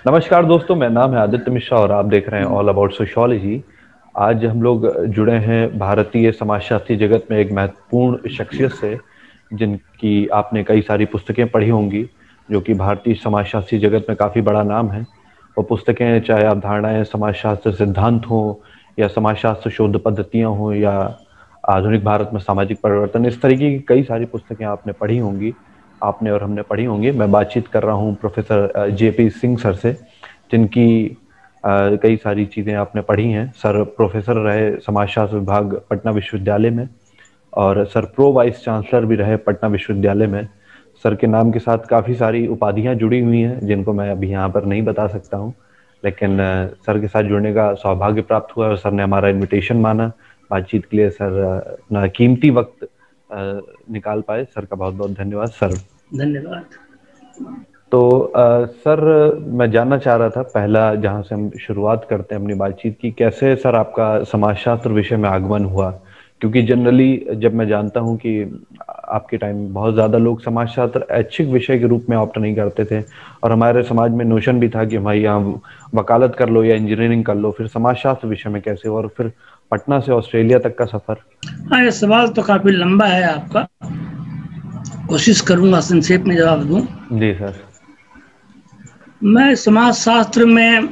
नमस्कार दोस्तों, मेरा नाम है आदित्य मिश्रा और आप देख रहे हैं ऑल अबाउट सोशियोलॉजी। आज हम लोग जुड़े हैं भारतीय समाजशास्त्री जगत में एक महत्वपूर्ण शख्सियत से, जिनकी आपने कई सारी पुस्तकें पढ़ी होंगी, जो कि भारतीय समाजशास्त्री जगत में काफ़ी बड़ा नाम है। वो पुस्तकें चाहे अवधारणाएं समाजशास्त्र सिद्धांत हो या समाजशास्त्र शोध पद्धतियाँ हों या आधुनिक भारत में सामाजिक परिवर्तन, इस तरीके की कई सारी पुस्तकें आपने पढ़ी होंगी, आपने और हमने पढ़ी होंगी। मैं बातचीत कर रहा हूँ प्रोफेसर जेपी सिंह सर से, जिनकी कई सारी चीज़ें आपने पढ़ी हैं। सर प्रोफेसर रहे समाजशास्त्र विभाग पटना विश्वविद्यालय में और सर प्रो वाइस चांसलर भी रहे पटना विश्वविद्यालय में। सर के नाम के साथ काफ़ी सारी उपाधियां जुड़ी हुई हैं, जिनको मैं अभी यहाँ पर नहीं बता सकता हूँ, लेकिन सर के साथ जुड़ने का सौभाग्य प्राप्त हुआ और सर ने हमारा इनविटेशन माना बातचीत के लिए। सर अपना कीमती वक्त निकाल पाए, सर का बहुत बहुत धन्यवाद सर। धन्यवाद। तो सर, मैं जानना चाह रहा था, पहला जहाँ से हम शुरुआत करते हैं अपनी बातचीत की, कैसे सर आपका समाजशास्त्र विषय में आगमन हुआ? क्योंकि जनरली जब मैं जानता हूँ कि आपके टाइम बहुत ज़्यादा लोग समाजशास्त्र ऐच्छिक विषय के रूप में ऑप्ट नहीं करते थे, और हमारे समाज में नोशन भी था कि भाई यहाँ वकालत कर लो या इंजीनियरिंग कर लो, फिर समाजशास्त्र विषय में कैसे, और फिर पटना से ऑस्ट्रेलिया तक का सफ़र। हाँ, ये सवाल तो काफी लंबा है आपका, कोशिश करूंगा संक्षेप में जवाब दूं। जी सर। मैं समाजशास्त्र में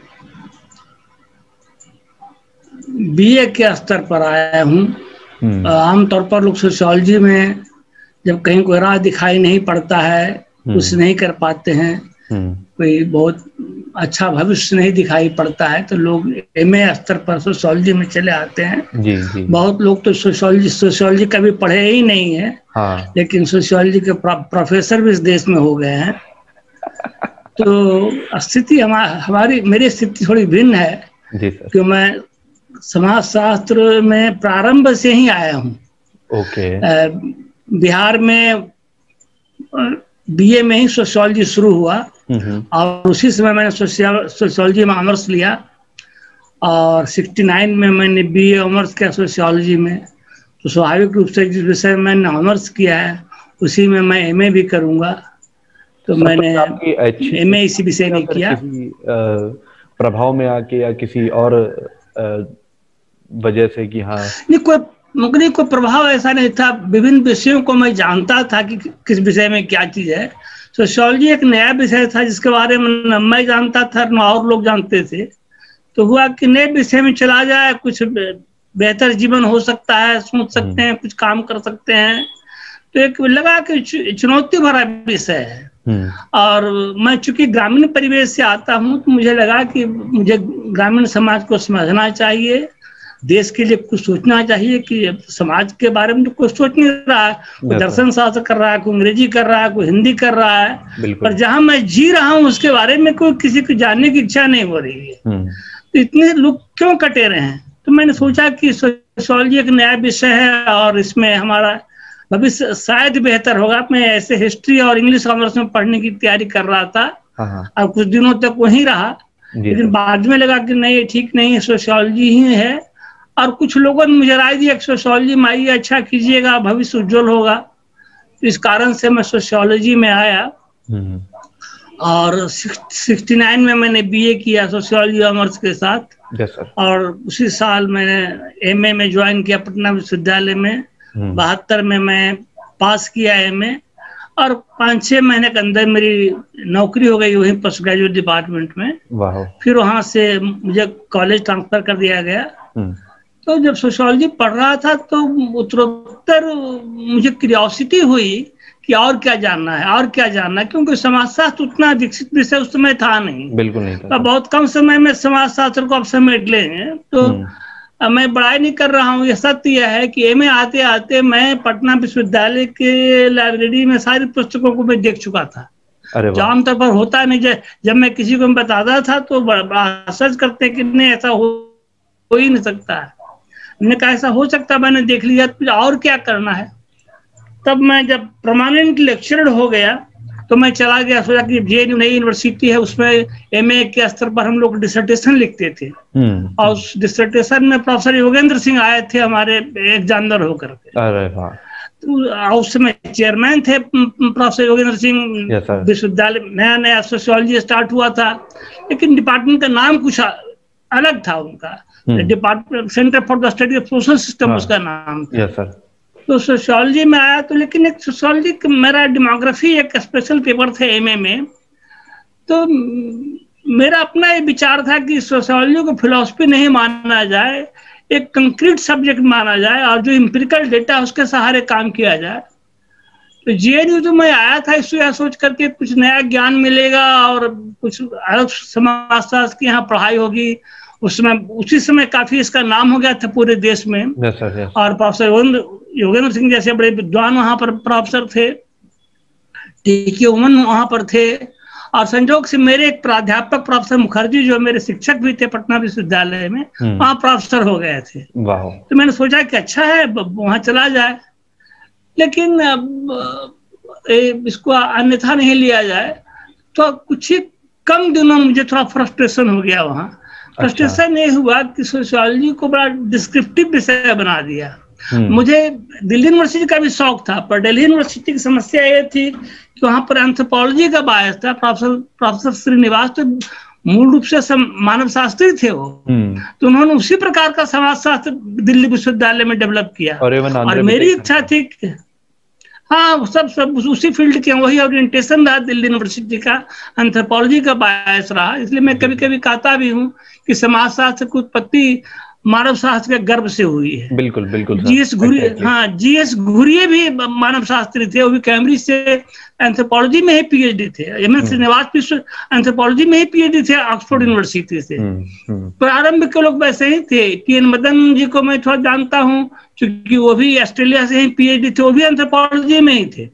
बीए के स्तर पर आया हूँ। आमतौर पर लोग सोशियोलॉजी में जब कहीं कोई राह दिखाई नहीं पड़ता है, कुछ नहीं कर पाते हैं, कोई बहुत अच्छा भविष्य नहीं दिखाई पड़ता है, तो लोग एमए स्तर पर सोशियोलॉजी में चले आते हैं। जी जी। बहुत लोग तो सोशियोलॉजी कभी पढ़े ही नहीं है, हाँ। लेकिन सोशियोलॉजी के प्रोफेसर भी इस देश में हो गए हैं। तो स्थिति मेरी स्थिति थोड़ी भिन्न है जी सर। कि मैं समाजशास्त्र में प्रारंभ से ही आया हूँ। ओके। बिहार में बीए में ही सोशियोलॉजी शुरू हुआ और उसी समय मैंने सोशियोलॉजी में ऑनर्स लिया और 69 में मैंने बीए ऑनर्स किया सोशियोलॉजी में। तो स्वाभाविक रूप से जिस विषय में मैंने ऑनर्स किया है उसी में मैं एमए भी करूँगा। तो मैंने एमए इसी विषय में किया। प्रभाव में आके या किसी और वजह से कि हाँ नहीं, कोई प्रभाव ऐसा नहीं था। विभिन्न विषयों को मैं जानता था कि किस विषय में क्या चीज़ है। सोशियोलॉजी एक नया विषय था जिसके बारे में न मैं जानता था न और लोग जानते थे। तो हुआ कि नए विषय में चला जाए, कुछ बेहतर जीवन हो सकता है, सोच सकते हैं, कुछ काम कर सकते हैं। तो एक लगा कि चुनौती भरा विषय है। और मैं चूंकि ग्रामीण परिवेश से आता हूँ तो मुझे लगा कि मुझे ग्रामीण समाज को समझना चाहिए, देश के लिए कुछ सोचना चाहिए कि समाज के बारे में तो कोई सोच नहीं रहा है। कोई दर्शन शास्त्र कर रहा है, कोई अंग्रेजी कर रहा है, कोई हिंदी कर रहा है, पर जहां मैं जी रहा हूँ उसके बारे में कोई किसी को जानने की इच्छा नहीं हो रही है। तो इतने लोग क्यों कटे रहे हैं? तो मैंने सोचा कि सोशियोलॉजी एक नया विषय है और इसमें हमारा भविष्य शायद बेहतर होगा। मैं ऐसे हिस्ट्री और इंग्लिश ऑनर्स में पढ़ने की तैयारी कर रहा था और कुछ दिनों तक वहीं रहा, लेकिन बाद में लगा कि नहीं, ठीक नहीं है, सोशियोलॉजी ही है। और कुछ लोगों ने मुझे राय दिया कि सोशियोलॉजी में आइए, अच्छा कीजिएगा, भविष्य उज्जवल होगा। तो इस कारण से मैं सोशियोलॉजी में आया और 69 में मैंने बीए किया सोशियोलॉजी ऑनर्स के साथ। और उसी साल मैंने एमए में ज्वाइन किया पटना विश्वविद्यालय में। 72 में मैं पास किया एमए और 5-6 महीने के अंदर मेरी नौकरी हो गई वहीं पोस्ट ग्रेजुएट डिपार्टमेंट में। फिर वहाँ से मुझे कॉलेज ट्रांसफर कर दिया गया। तो जब सोशियोलॉजी पढ़ रहा था तो उत्तरोत्तर मुझे क्यूरियोसिटी हुई कि और क्या जानना है, और क्या जानना है, क्योंकि समाजशास्त्र उतना विकसित विषय उस समय था नहीं, बिल्कुल नहीं था। बहुत कम समय में समाजशास्त्र को आप समेट लेंगे। तो मैं बड़ाई नहीं कर रहा हूँ, यह सत्य यह है कि एमए आते आते मैं पटना विश्वविद्यालय के लाइब्रेरी में सारी पुस्तकों को मैं देख चुका था। जो आमतौर पर होता नहीं, जब मैं किसी को बताता था तो बड़ा सर्च करते कि नहीं, ऐसा हो ही नहीं सकता है। मैंने कहा ऐसा हो सकता, मैंने देख लिया, तो और क्या करना है। तब मैं जब परमानेंट लेक्चरर हो गया तो मैं चला गया, सोचा कि जेएनयू नई यूनिवर्सिटी है, उसमें एमए के स्तर पर हम लोग डिसर्टेशन लिखते थे। और उस डिसर्टेशन में प्रोफेसर योगेंद्र सिंह आए थे हमारे एग्जामिनर होकर के। उस समय चेयरमैन थे प्रोफेसर योगेंद्र सिंह। विश्वविद्यालय नया नया सोशियोलॉजी स्टार्ट हुआ था, लेकिन डिपार्टमेंट का नाम कुछ अलग था उनका। Department centre for the study of social system उसका नाम था। तो सोशियोलॉजी में आया तो, लेकिन एक सोशियोलॉजी मेरा डेमोग्राफी एक स्पेशल पेपर थे एमए में, तो मेरा अपना ये विचार था कि सोशियोलॉजी को फिलॉसफी नहीं माना जाए, एक कंक्रीट सब्जेक्ट माना जाए और जो एम्पिरिकल डेटा उसके सहारे काम किया जाए। तो जेएनयू तो मैं आया था इसको सोच करके कुछ नया ज्ञान मिलेगा और कुछ अलग समाजशास्त्र की यहाँ पढ़ाई होगी। उसी समय काफी इसका नाम हो गया था पूरे देश में। और प्रोफेसर योगेंद्र सिंह जैसे बड़े विद्वान वहां पर प्रोफेसर थे, टीके उमन वहां पर थे, और संजोग से मेरे एक प्राध्यापक प्रोफेसर मुखर्जी जो मेरे शिक्षक भी थे पटना विश्वविद्यालय में, वहां प्रोफेसर हो गए थे। तो मैंने सोचा कि अच्छा है वहां चला जाए, लेकिन इसको अन्यथा नहीं लिया जाए। तो कुछ ही कम दिनों मुझे थोड़ा फ्रस्ट्रेशन हो गया वहां। फ्रस्ट्रेशन ये हुआ कि सोशियोलॉजी को बड़ा डिस्क्रिप्टिव विषय बना दिया। मुझे दिल्ली यूनिवर्सिटी का भी शौक था, पर दिल्ली यूनिवर्सिटी की समस्या ये थी कि वहां पर एंथ्रोपोलॉजी का बायस था। प्रोफेसर श्रीनिवास तो मूल रूप से मानव शास्त्री थे वो, तो उन्होंने उसी प्रकार का समाजशास्त्र दिल्ली विश्वविद्यालय में डेवलप किया। और मेरी इच्छा थी कि हाँ सब उसी फील्ड के, वही ओरिएंटेशन रहा दिल्ली यूनिवर्सिटी का, एंथ्रोपोलॉजी का बायस रहा। इसलिए मैं कभी कभी कहता भी हूँ कि समाजशास्त्र की उत्पत्ति मानव शास्त्र के गर्भ से हुई है। बिल्कुल बिल्कुल। जीएस घुरिये, हाँ जीएस घुरिये भी मानव शास्त्री थे, वो भी कैम्ब्रिज से एंथ्रोपोलॉजी में ही पीएचडी थे। एम एस श्रीनिवास भी एंथ्रोपोलॉजी में ही पीएचडी थे ऑक्सफोर्ड यूनिवर्सिटी से। प्रारंभ के लोग वैसे ही थे। टीएन मदन जी को मैं थोड़ा जानता हूँ, क्योंकि वो भी ऑस्ट्रेलिया से ही पीएचडी थे, वो भी एंथ्रोपोलॉजी में ही थे।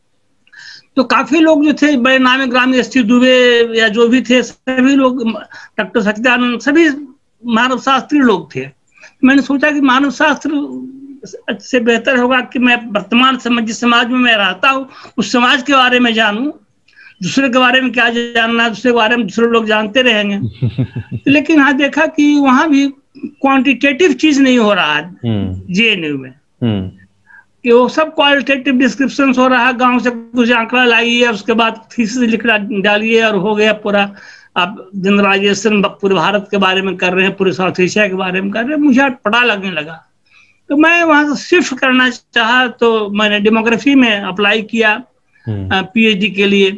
तो काफी लोग जो थे बड़े नामी ग्रामी, एस टी दुबे या जो भी थे, सभी लोग, डॉक्टर सच्चिदानंद, सभी मानव शास्त्री लोग थे। मैंने सोचा कि मानव शास्त्र से बेहतर होगा कि मैं वर्तमान जिस समाज में मैं रहता हूँ उस समाज के बारे में जानूं। दूसरे के बारे में क्या जानना, दूसरे के बारे में दूसरे लोग जानते रहेंगे। लेकिन हाँ देखा कि वहां भी क्वांटिटेटिव चीज नहीं हो रहा है जेएनयू में, कि वो सब क्वालिटेटिव डिस्क्रिप्शन हो रहा है। गांव से कुछ आंकड़ा लाइए, उसके बाद थीसिस लिख डालिए और हो गया पूरा। आप जनरलाइजेशन पूरे भारत के बारे में कर रहे हैं, पूरे साउथ एशिया के बारे में कर रहे हैं। मुझे पता लगने लगा, तो मैं वहां से शिफ्ट करना चाहा। तो मैंने डेमोग्राफी में अप्लाई किया पीएचडी के लिए,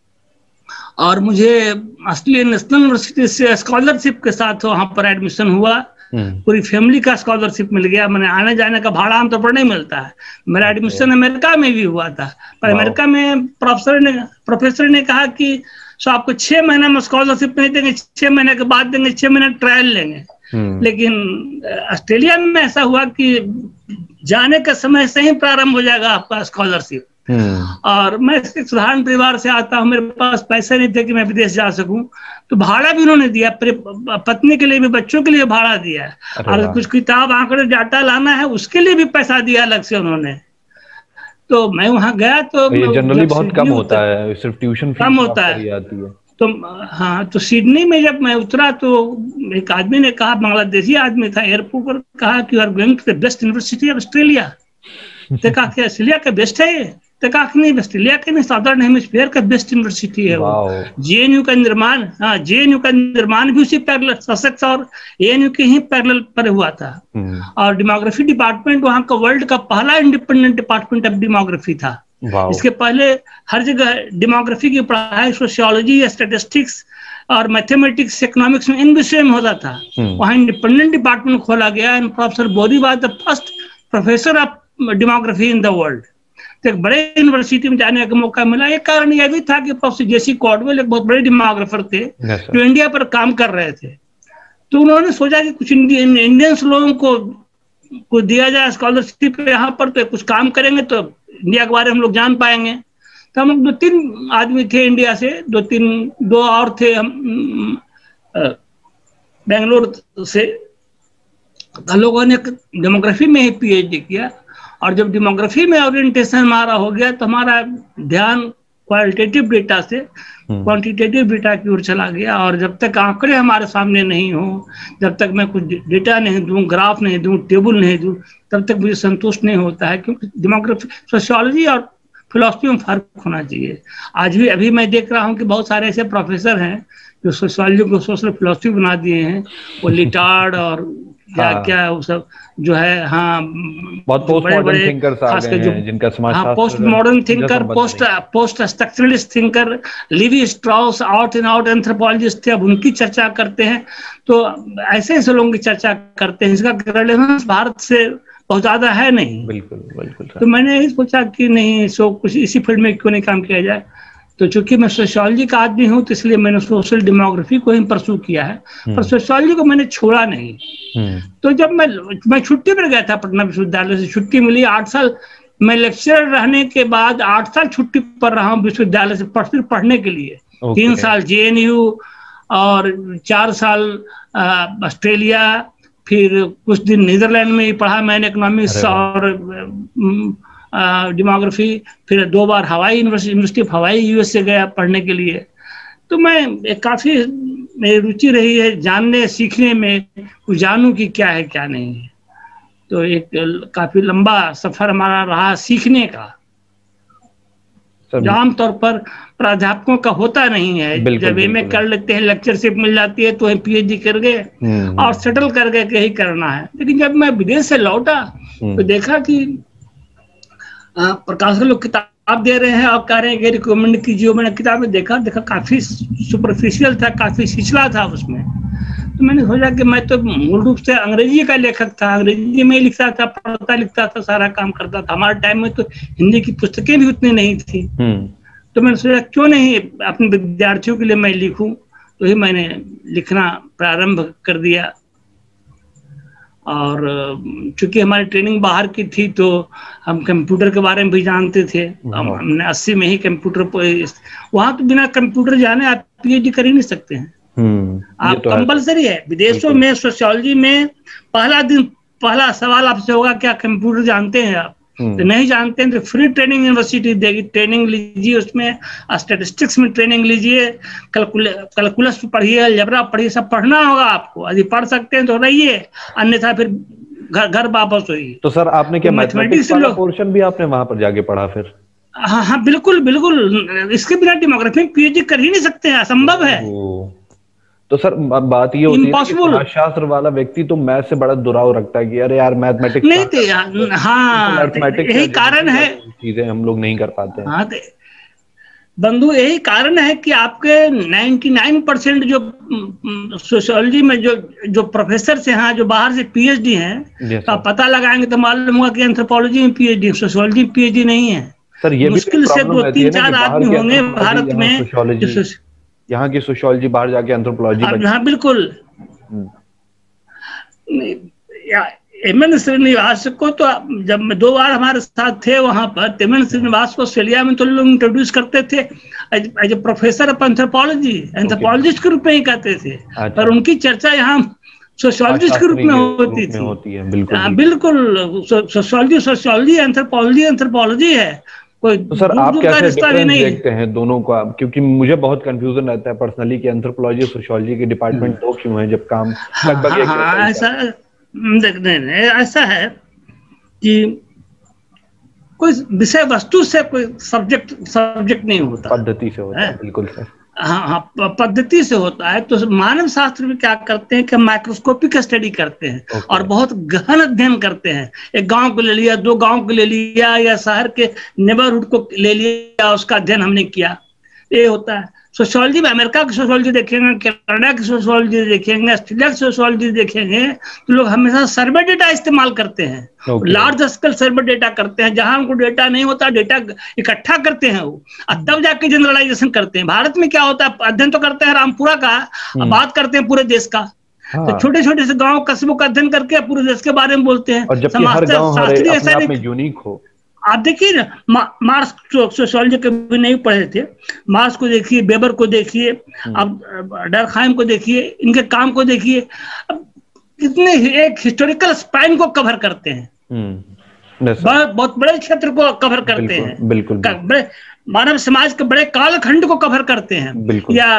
और मुझे ऑस्ट्रेलियन नेशनल यूनिवर्सिटी से स्कॉलरशिप के साथ वहां पर एडमिशन हुआ। पूरी फैमिली का स्कॉलरशिप मिल गया। मैंने आने जाने का भाड़ा आमतौर पर नहीं मिलता है। मेरा एडमिशन अमेरिका में भी हुआ था, पर अमेरिका में प्रोफेसर ने कहा कि सो आपको 6 महीना में स्कॉलरशिप नहीं देंगे, 6 महीने के बाद देंगे, 6 महीने ट्रायल लेंगे। लेकिन ऑस्ट्रेलिया में ऐसा हुआ कि जाने के समय से ही प्रारंभ हो जाएगा आपका स्कॉलरशिप। और मैं एक साधारण परिवार से आता हूँ, मेरे पास पैसे नहीं थे कि मैं विदेश जा सकूं, तो भाड़ा भी उन्होंने दिया, पत्नी के लिए भी, बच्चों के लिए भाड़ा दिया। और कुछ किताब आंकड़े डाटा लाना है उसके लिए भी पैसा दिया अलग से उन्होंने। तो मैं वहां गया तो ये जनरली बहुत कम होता है, सिर्फ ट्यूशन फीस कम होता है। तो हाँ, तो सिडनी में जब मैं उतरा तो एक आदमी ने कहा, बांग्लादेशी आदमी था, एयरपोर्ट पर कहा कि you are going to the best university of Australia. तो कहा कि ऑस्ट्रेलिया का बेस्ट है ये? तो कहा कि नहीं, ऑस्ट्रेलिया के नहीं, साउदर्न हेमिस्फीयर का बेस्ट यूनिवर्सिटी है वो। जेएनयू का निर्माण, हाँ जेएनयू का निर्माण भी उसी पैरेलल, ससेक्स और एएनयू के ही पैरेलल पर हुआ था। और डेमोग्राफी डिपार्टमेंट वहाँ का वर्ल्ड का पहला इंडिपेंडेंट डिपार्टमेंट ऑफ डेमोग्राफी था। इसके पहले हर जगह डेमोग्राफी की पढ़ाई सोशियोलॉजी या स्टैटिस्टिक्स और मैथमेटिक्स, इकोनॉमिक्स में, इन विषय में होता था। वहाँ इंडिपेंडेंट डिपार्टमेंट खोला गया एंड प्रोफेसर बोरी was the first professor of demography in the world. तो एक बड़े यूनिवर्सिटी में जाने का मौका मिला। एक कारण यह भी था कि प्रोफेसर जेसी कॉर्डवेल एक बहुत बड़े डेमोग्राफर थे जो इंडिया पर काम कर रहे थे। तो उन्होंने सोचा कि कुछ इंडियंस लोगों को दिया जाए स्कॉलरशिप यहाँ पर, तो कुछ काम करेंगे तो इंडिया के बारे में हम लोग जान पाएंगे। तो हम लोग 2-3 आदमी थे इंडिया से, 2 और थे हम बेंगलोर से। हम लोगों ने डेमोग्राफी में ही पीएचडी किया। और जब डेमोग्राफी में ओरिएंटेशन हमारा हो गया तो हमारा ध्यान क्वालिटेटिव डेटा से क्वांटिटेटिव डेटा की ओर चला गया। और जब तक आंकड़े हमारे सामने नहीं हो, जब तक मैं कुछ डेटा नहीं दूं, ग्राफ नहीं दूं, टेबल नहीं दूं, तब तक मुझे संतुष्ट नहीं होता है। क्योंकि डेमोग्राफी, सोशियोलॉजी और फिलॉसफी में फर्क होना चाहिए। आज भी अभी मैं देख रहा हूँ कि बहुत सारे ऐसे प्रोफेसर हैं जो सोशियोलॉजी को सोशल फिलॉसफी बना दिए हैं। वो लिटार्ड और क्या क्या वो सब जो है, हाँ, बहुत पोस्ट मॉडर्न थिंकर्स आ गए हैं जिनका समाजशास्त्र, post modern thinker, post structuralist thinker, Levi Strauss out and out anthropologist थे, अब उनकी चर्चा करते हैं। तो ऐसे ऐसे लोगों की चर्चा करते हैं, इसका रिलेवेंस भारत से बहुत ज्यादा है नहीं। बिल्कुल बिल्कुल। तो मैंने यही सोचा कि नहीं, सो कुछ इसी फील्ड में क्यों नहीं काम किया जाए। तो चूंकि मैं सोशियोलॉजी का आदमी हूँ, तो इसलिए मैंने सोशल डेमोग्राफी को ही परस्यू किया है, पर सोशियोलॉजी को मैंने छोड़ा नहीं। तो जब मैं छुट्टी पर गया था, पटना विश्वविद्यालय से छुट्टी मिली, 8 साल मैं लेक्चरर रहने के बाद 8 साल छुट्टी पर रहा हूँ विश्वविद्यालय से पढ़ने के लिए। 3 साल JNU और 4 साल ऑस्ट्रेलिया, फिर कुछ दिन नीदरलैंड में ही पढ़ा मैंने, इकोनॉमिक्स और डेमोग्राफी। फिर 2 बार हवाई यूनिवर्सिटी ऑफ हवाई US से गया पढ़ने के लिए। तो मैं काफ़ी मेरी रुचि रही है जानने सीखने में, कुछ जानूं कि क्या है क्या नहीं है। तो एक काफ़ी लंबा सफ़र हमारा रहा सीखने का, जो आमतौर पर प्राध्यापकों का होता नहीं है। जब MA कर लेते हैं, लेक्चरशिप मिल जाती है, तो PhD कर गए और सेटल कर गए कि यही करना है। लेकिन जब मैं विदेश से लौटा तो देखा कि प्रकाशक लोग किताब दे रहे हैं और कह रहे हैं कि रिकमेंड कीजिए। मैंने किताब में देखा काफी सुपरफिशियल था, काफी छिछला था उसमें। तो मैंने सोचा कि मैं तो मूल रूप से अंग्रेजी का लेखक था, अंग्रेजी में ही लिखता था, पढ़ता लिखता था, सारा काम करता था। हमारे टाइम में तो हिंदी की पुस्तकें भी उतनी नहीं थी। तो मैंने सोचा क्यों नहीं अपने विद्यार्थियों के लिए मैं लिखूं। तो ही मैंने लिखना प्रारंभ कर दिया। और चूंकि हमारी ट्रेनिंग बाहर की थी, तो हम कंप्यूटर के बारे में भी जानते थे। हमने 80 में ही कंप्यूटर पर, वहां तो बिना कंप्यूटर जाने आप PhD कर ही नहीं सकते हैं। आप तो कंपलसरी है। विदेशों में सोशियोलॉजी में पहला सवाल आपसे होगा क्या कंप्यूटर जानते हैं आप? तो नहीं जानते हैं तो फ्री ट्रेनिंग यूनिवर्सिटी देगी, ट्रेनिंग लीजिए, उसमें स्टैटिस्टिक्स में ट्रेनिंग लीजिए, कैलकुलस पढ़िए, अलजेब्रा पढ़िए, सब पढ़ना होगा आपको। यदि पढ़ सकते हैं तो रहिए, अन्यथा फिर घर वापस होइए। तो सर आपने क्या मैथमेटिक्स वाला पोर्शन भी आपने वहां पर जाके पढ़ा फिर? हाँ बिल्कुल बिल्कुल। इसके बिना डेमोग्राफी में PhD कर ही नहीं सकते हैं, असंभव है। तो सर बात ये होती है कि समाजशास्त्र वाला व्यक्ति तो मैथ से बड़ा दुराव रखता है कि अरे यार मैथमेटिक्स नहीं थे। हाँ, यही कारण है, चीजें हम लोग नहीं कर पाते हैं। हाँ बंधु, यही कारण है कि आपके 99% जो सोशियोलॉजी में जो प्रोफेसर से हैं, जो बाहर से PhD हैं, तो आप पता लगाएंगे तो मालूम होगा कि एंथ्रोपोलॉजी में PhD, सोशियोलॉजी में PhD नहीं है। सर ये मुश्किल से 2-3-4 आदमी होंगे भारत में यहाँ की सोशियोलॉजी बाहर जाके एंथ्रोपोलॉजी। हाँ बिल्कुल। MN श्रीनिवास को तो जब मैं 2 बार हमारे साथ थे वहां पर, MN श्रीनिवास को ऑस्ट्रेलिया में तो लोग इंट्रोड्यूस करते थे as a professor of anthropology, anthropologist के रूप में ही कहते थे। पर उनकी चर्चा यहाँ सोशियोलॉजिस्ट के रूप में होती है। बिल्कुल, सोशियोलॉजी एंथ्रोपोलॉजी है। तो सर आप कैसे डिफरेंस देखते हैं दोनों का? क्योंकि मुझे बहुत कंफ्यूजन रहता है पर्सनली कि एंथ्रोपोलॉजी और सोशियोलॉजी के डिपार्टमेंट दो क्यों हैं, जब काम लगभग एक ऐसा है कि कोई विषय वस्तु से कोई सब्जेक्ट नहीं होता, पद्धति से होता है। बिल्कुल सर। हाँ, पद्धति से होता है। तो मानव शास्त्र में क्या करते हैं कि माइक्रोस्कोपिक स्टडी करते हैं और बहुत गहन अध्ययन करते हैं। एक गांव को ले लिया, 2 गांव को ले लिया, या शहर के नेबरहुड को ले लिया, उसका अध्ययन हमने किया, ये होता है। सोशियोलॉजी में अमेरिका की सोशियोलॉजी देखेंगे, कनाडा की सोशियोलॉजी देखेंगे, ऑस्ट्रेलिया की सोशियोलॉजी देखेंगे, तो लोग हमेशा सर्वे डेटा इस्तेमाल करते हैं। लार्ज स्केल सर्वे डेटा करते हैं, जहां उनको डेटा नहीं होता, डेटा इकट्ठा करते हैं वो, तब जाके जनरलाइजेशन करते हैं। भारत में क्या होता है, अध्ययन तो करते हैं रामपुरा का, बात करते हैं पूरे देश का। तो छोटे छोटे से गाँव कस्बों का अध्ययन करके पूरे देश के बारे में बोलते हैं। और जबकि हर गाँव अपने आप में यूनिक हो। आप देखिए ना, मार्क्स सोशियोलॉजी के भी नहीं पढ़े थे, मार्क्स को देखिए, वेबर को देखिए, अब डर्कहाइम को देखिए, इनके काम को देखिए, अब कितने एक हिस्टोरिकल स्पैन को कवर करते हैं, बहुत बड़े क्षेत्र को कवर करते हैं। बिल्कुल मानव समाज के बड़े कालखंड को कवर करते हैं। या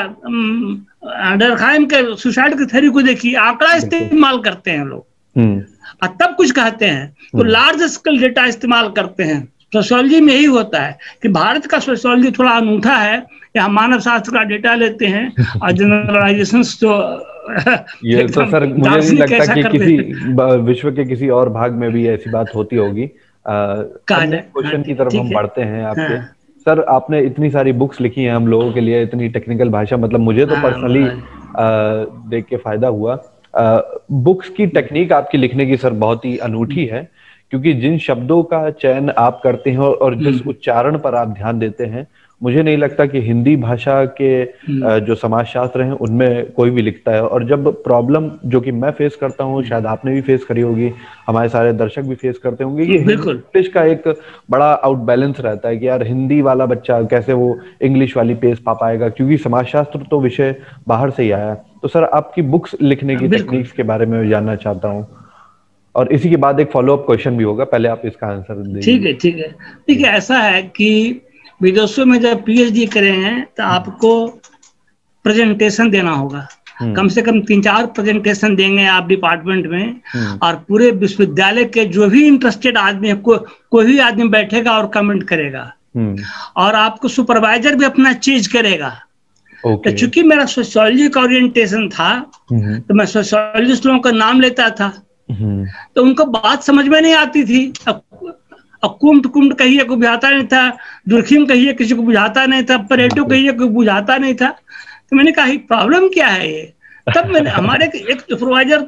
डरखाइम के सुसाइड की थ्योरी को देखिए, आंकड़ा इस्तेमाल करते हैं लोग और तब कुछ कहते हैं, तो लार्ज स्केल डेटा इस्तेमाल करते हैं। सोशियोलॉजी में यही होता है कि भारत का सोशियोलॉजी थोड़ा अनूठा है, यहाँ मानव शास्त्र का डेटा लेते हैं और जनरलाइजेशंस जो ये तो सर मुझे नहीं लगता कि किसी विश्व के किसी और भाग में भी ऐसी बात होती होगी। क्वेश्चन की तरफ हम बढ़ते हैं आपके। सर आपने इतनी सारी बुक्स लिखी हैं हम लोगों के लिए, इतनी टेक्निकल भाषा, मतलब मुझे तो पर्सनली देख के फायदा हुआ। बुक्स की टेक्निक आपकी लिखने की सर बहुत ही अनूठी है, क्योंकि जिन शब्दों का चयन आप करते हैं और जिस उच्चारण पर आप ध्यान देते हैं, मुझे नहीं लगता कि हिंदी भाषा के जो समाजशास्त्र हैं उनमें कोई भी लिखता है। और जब प्रॉब्लम जो कि मैं फेस करता हूँ, शायद आपने भी फेस करी होगी, हमारे सारे दर्शक भी फेस करते होंगे, कि इंग्लिश का एक बड़ा आउट बैलेंस रहता है कि यार हिंदी वाला बच्चा कैसे वो इंग्लिश वाली पेस पा पाएगा, क्योंकि समाजशास्त्र तो विषय बाहर से ही आया। तो सर आपकी बुक्स लिखने की टेक्निक्स के बारे में जानना चाहता हूँ, और इसी के बाद एक फॉलोअप क्वेश्चन भी होगा, पहले आप इसका आंसर दीजिए। ठीक है। ऐसा है कि विदेशों में जब पीएचडी करेंगे तो आपको प्रेजेंटेशन देना होगा, कम से कम 3-4 प्रेजेंटेशन देंगे आप डिपार्टमेंट में, और पूरे विश्वविद्यालय के जो भी इंटरेस्टेड आदमी है, कोई भी आदमी बैठेगा और कमेंट करेगा, और आपको सुपरवाइजर भी अपना चीज करेगा। तो चूंकि मेरा सोशियोलॉजी का ओरिएंटेशन था, तो मैं सोशियोलॉजिस्ट लोगों का नाम लेता था, तो उनको बात समझ में नहीं आती थी। अब कुम्ट कहिए कोई बुझाता नहीं था, दुर्खिम कहिए किसी को बुझाता नहीं था, परेटो कहिए कोई बुझाता नहीं था। तो मैंने कहा प्रॉब्लम क्या है ये। तब मैंने हमारे एक सुपरवाइजर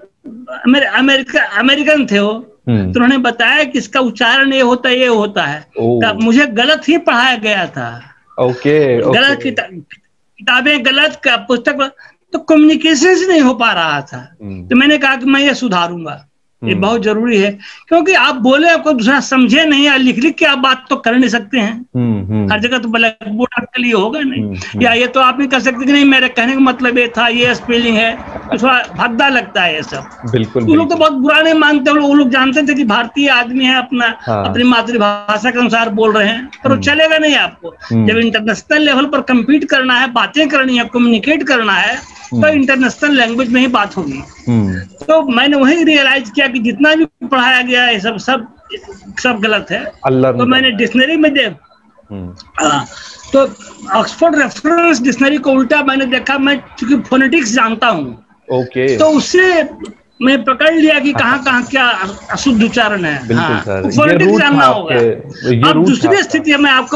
अमेरिकन थे वो, तो उन्होंने बताया कि इसका उच्चारण ये होता है। तब मुझे गलत ही पढ़ाया गया था। गलत किताबें, गलत पुस्तक, तो कम्युनिकेशन नहीं हो पा रहा था। तो मैंने कहा कि मैं ये सुधारूंगा, ये बहुत जरूरी है, क्योंकि आप बोले आपको दूसरा समझे नहीं, या लिख के आप बात तो कर नहीं सकते हैं। हर जगह तो ब्लैक बोर्ड आपके लिए होगा नहीं, या ये तो आप नहीं कर सकते कि नहीं मेरे कहने का मतलब ये था, ये स्पेलिंग है, तो थोड़ा भद्दा लगता है ये सब। बिल्कुल वो लोग तो बहुत बुरा नहीं मानते, वो लोग जानते थे कि भारतीय आदमी है, अपनी मातृभाषा के अनुसार बोल रहे हैं, पर वो चलेगा नहीं आपको। जब इंटरनेशनल लेवल पर कम्पीट करना है, बातें करनी है, कम्युनिकेट करना है, तो इंटरनेशनल लैंग्वेज में ही बात होगी। तो मैंने वही रियलाइज किया कि जितना भी पढ़ाया गया है सब गलत है। तो मैंने डिक्शनरी में तो ऑक्सफोर्ड रेफरेंस डिक्शनरी को उल्टा मैंने देखा, मैं चूंकि फोनेटिक्स जानता हूँ, तो उससे मैं पकड़ लिया कि कहाँ क्या अशुद्ध उच्चारण है। फोनेटिक्स जानना होगा। अब दूसरी स्थिति मैं आपको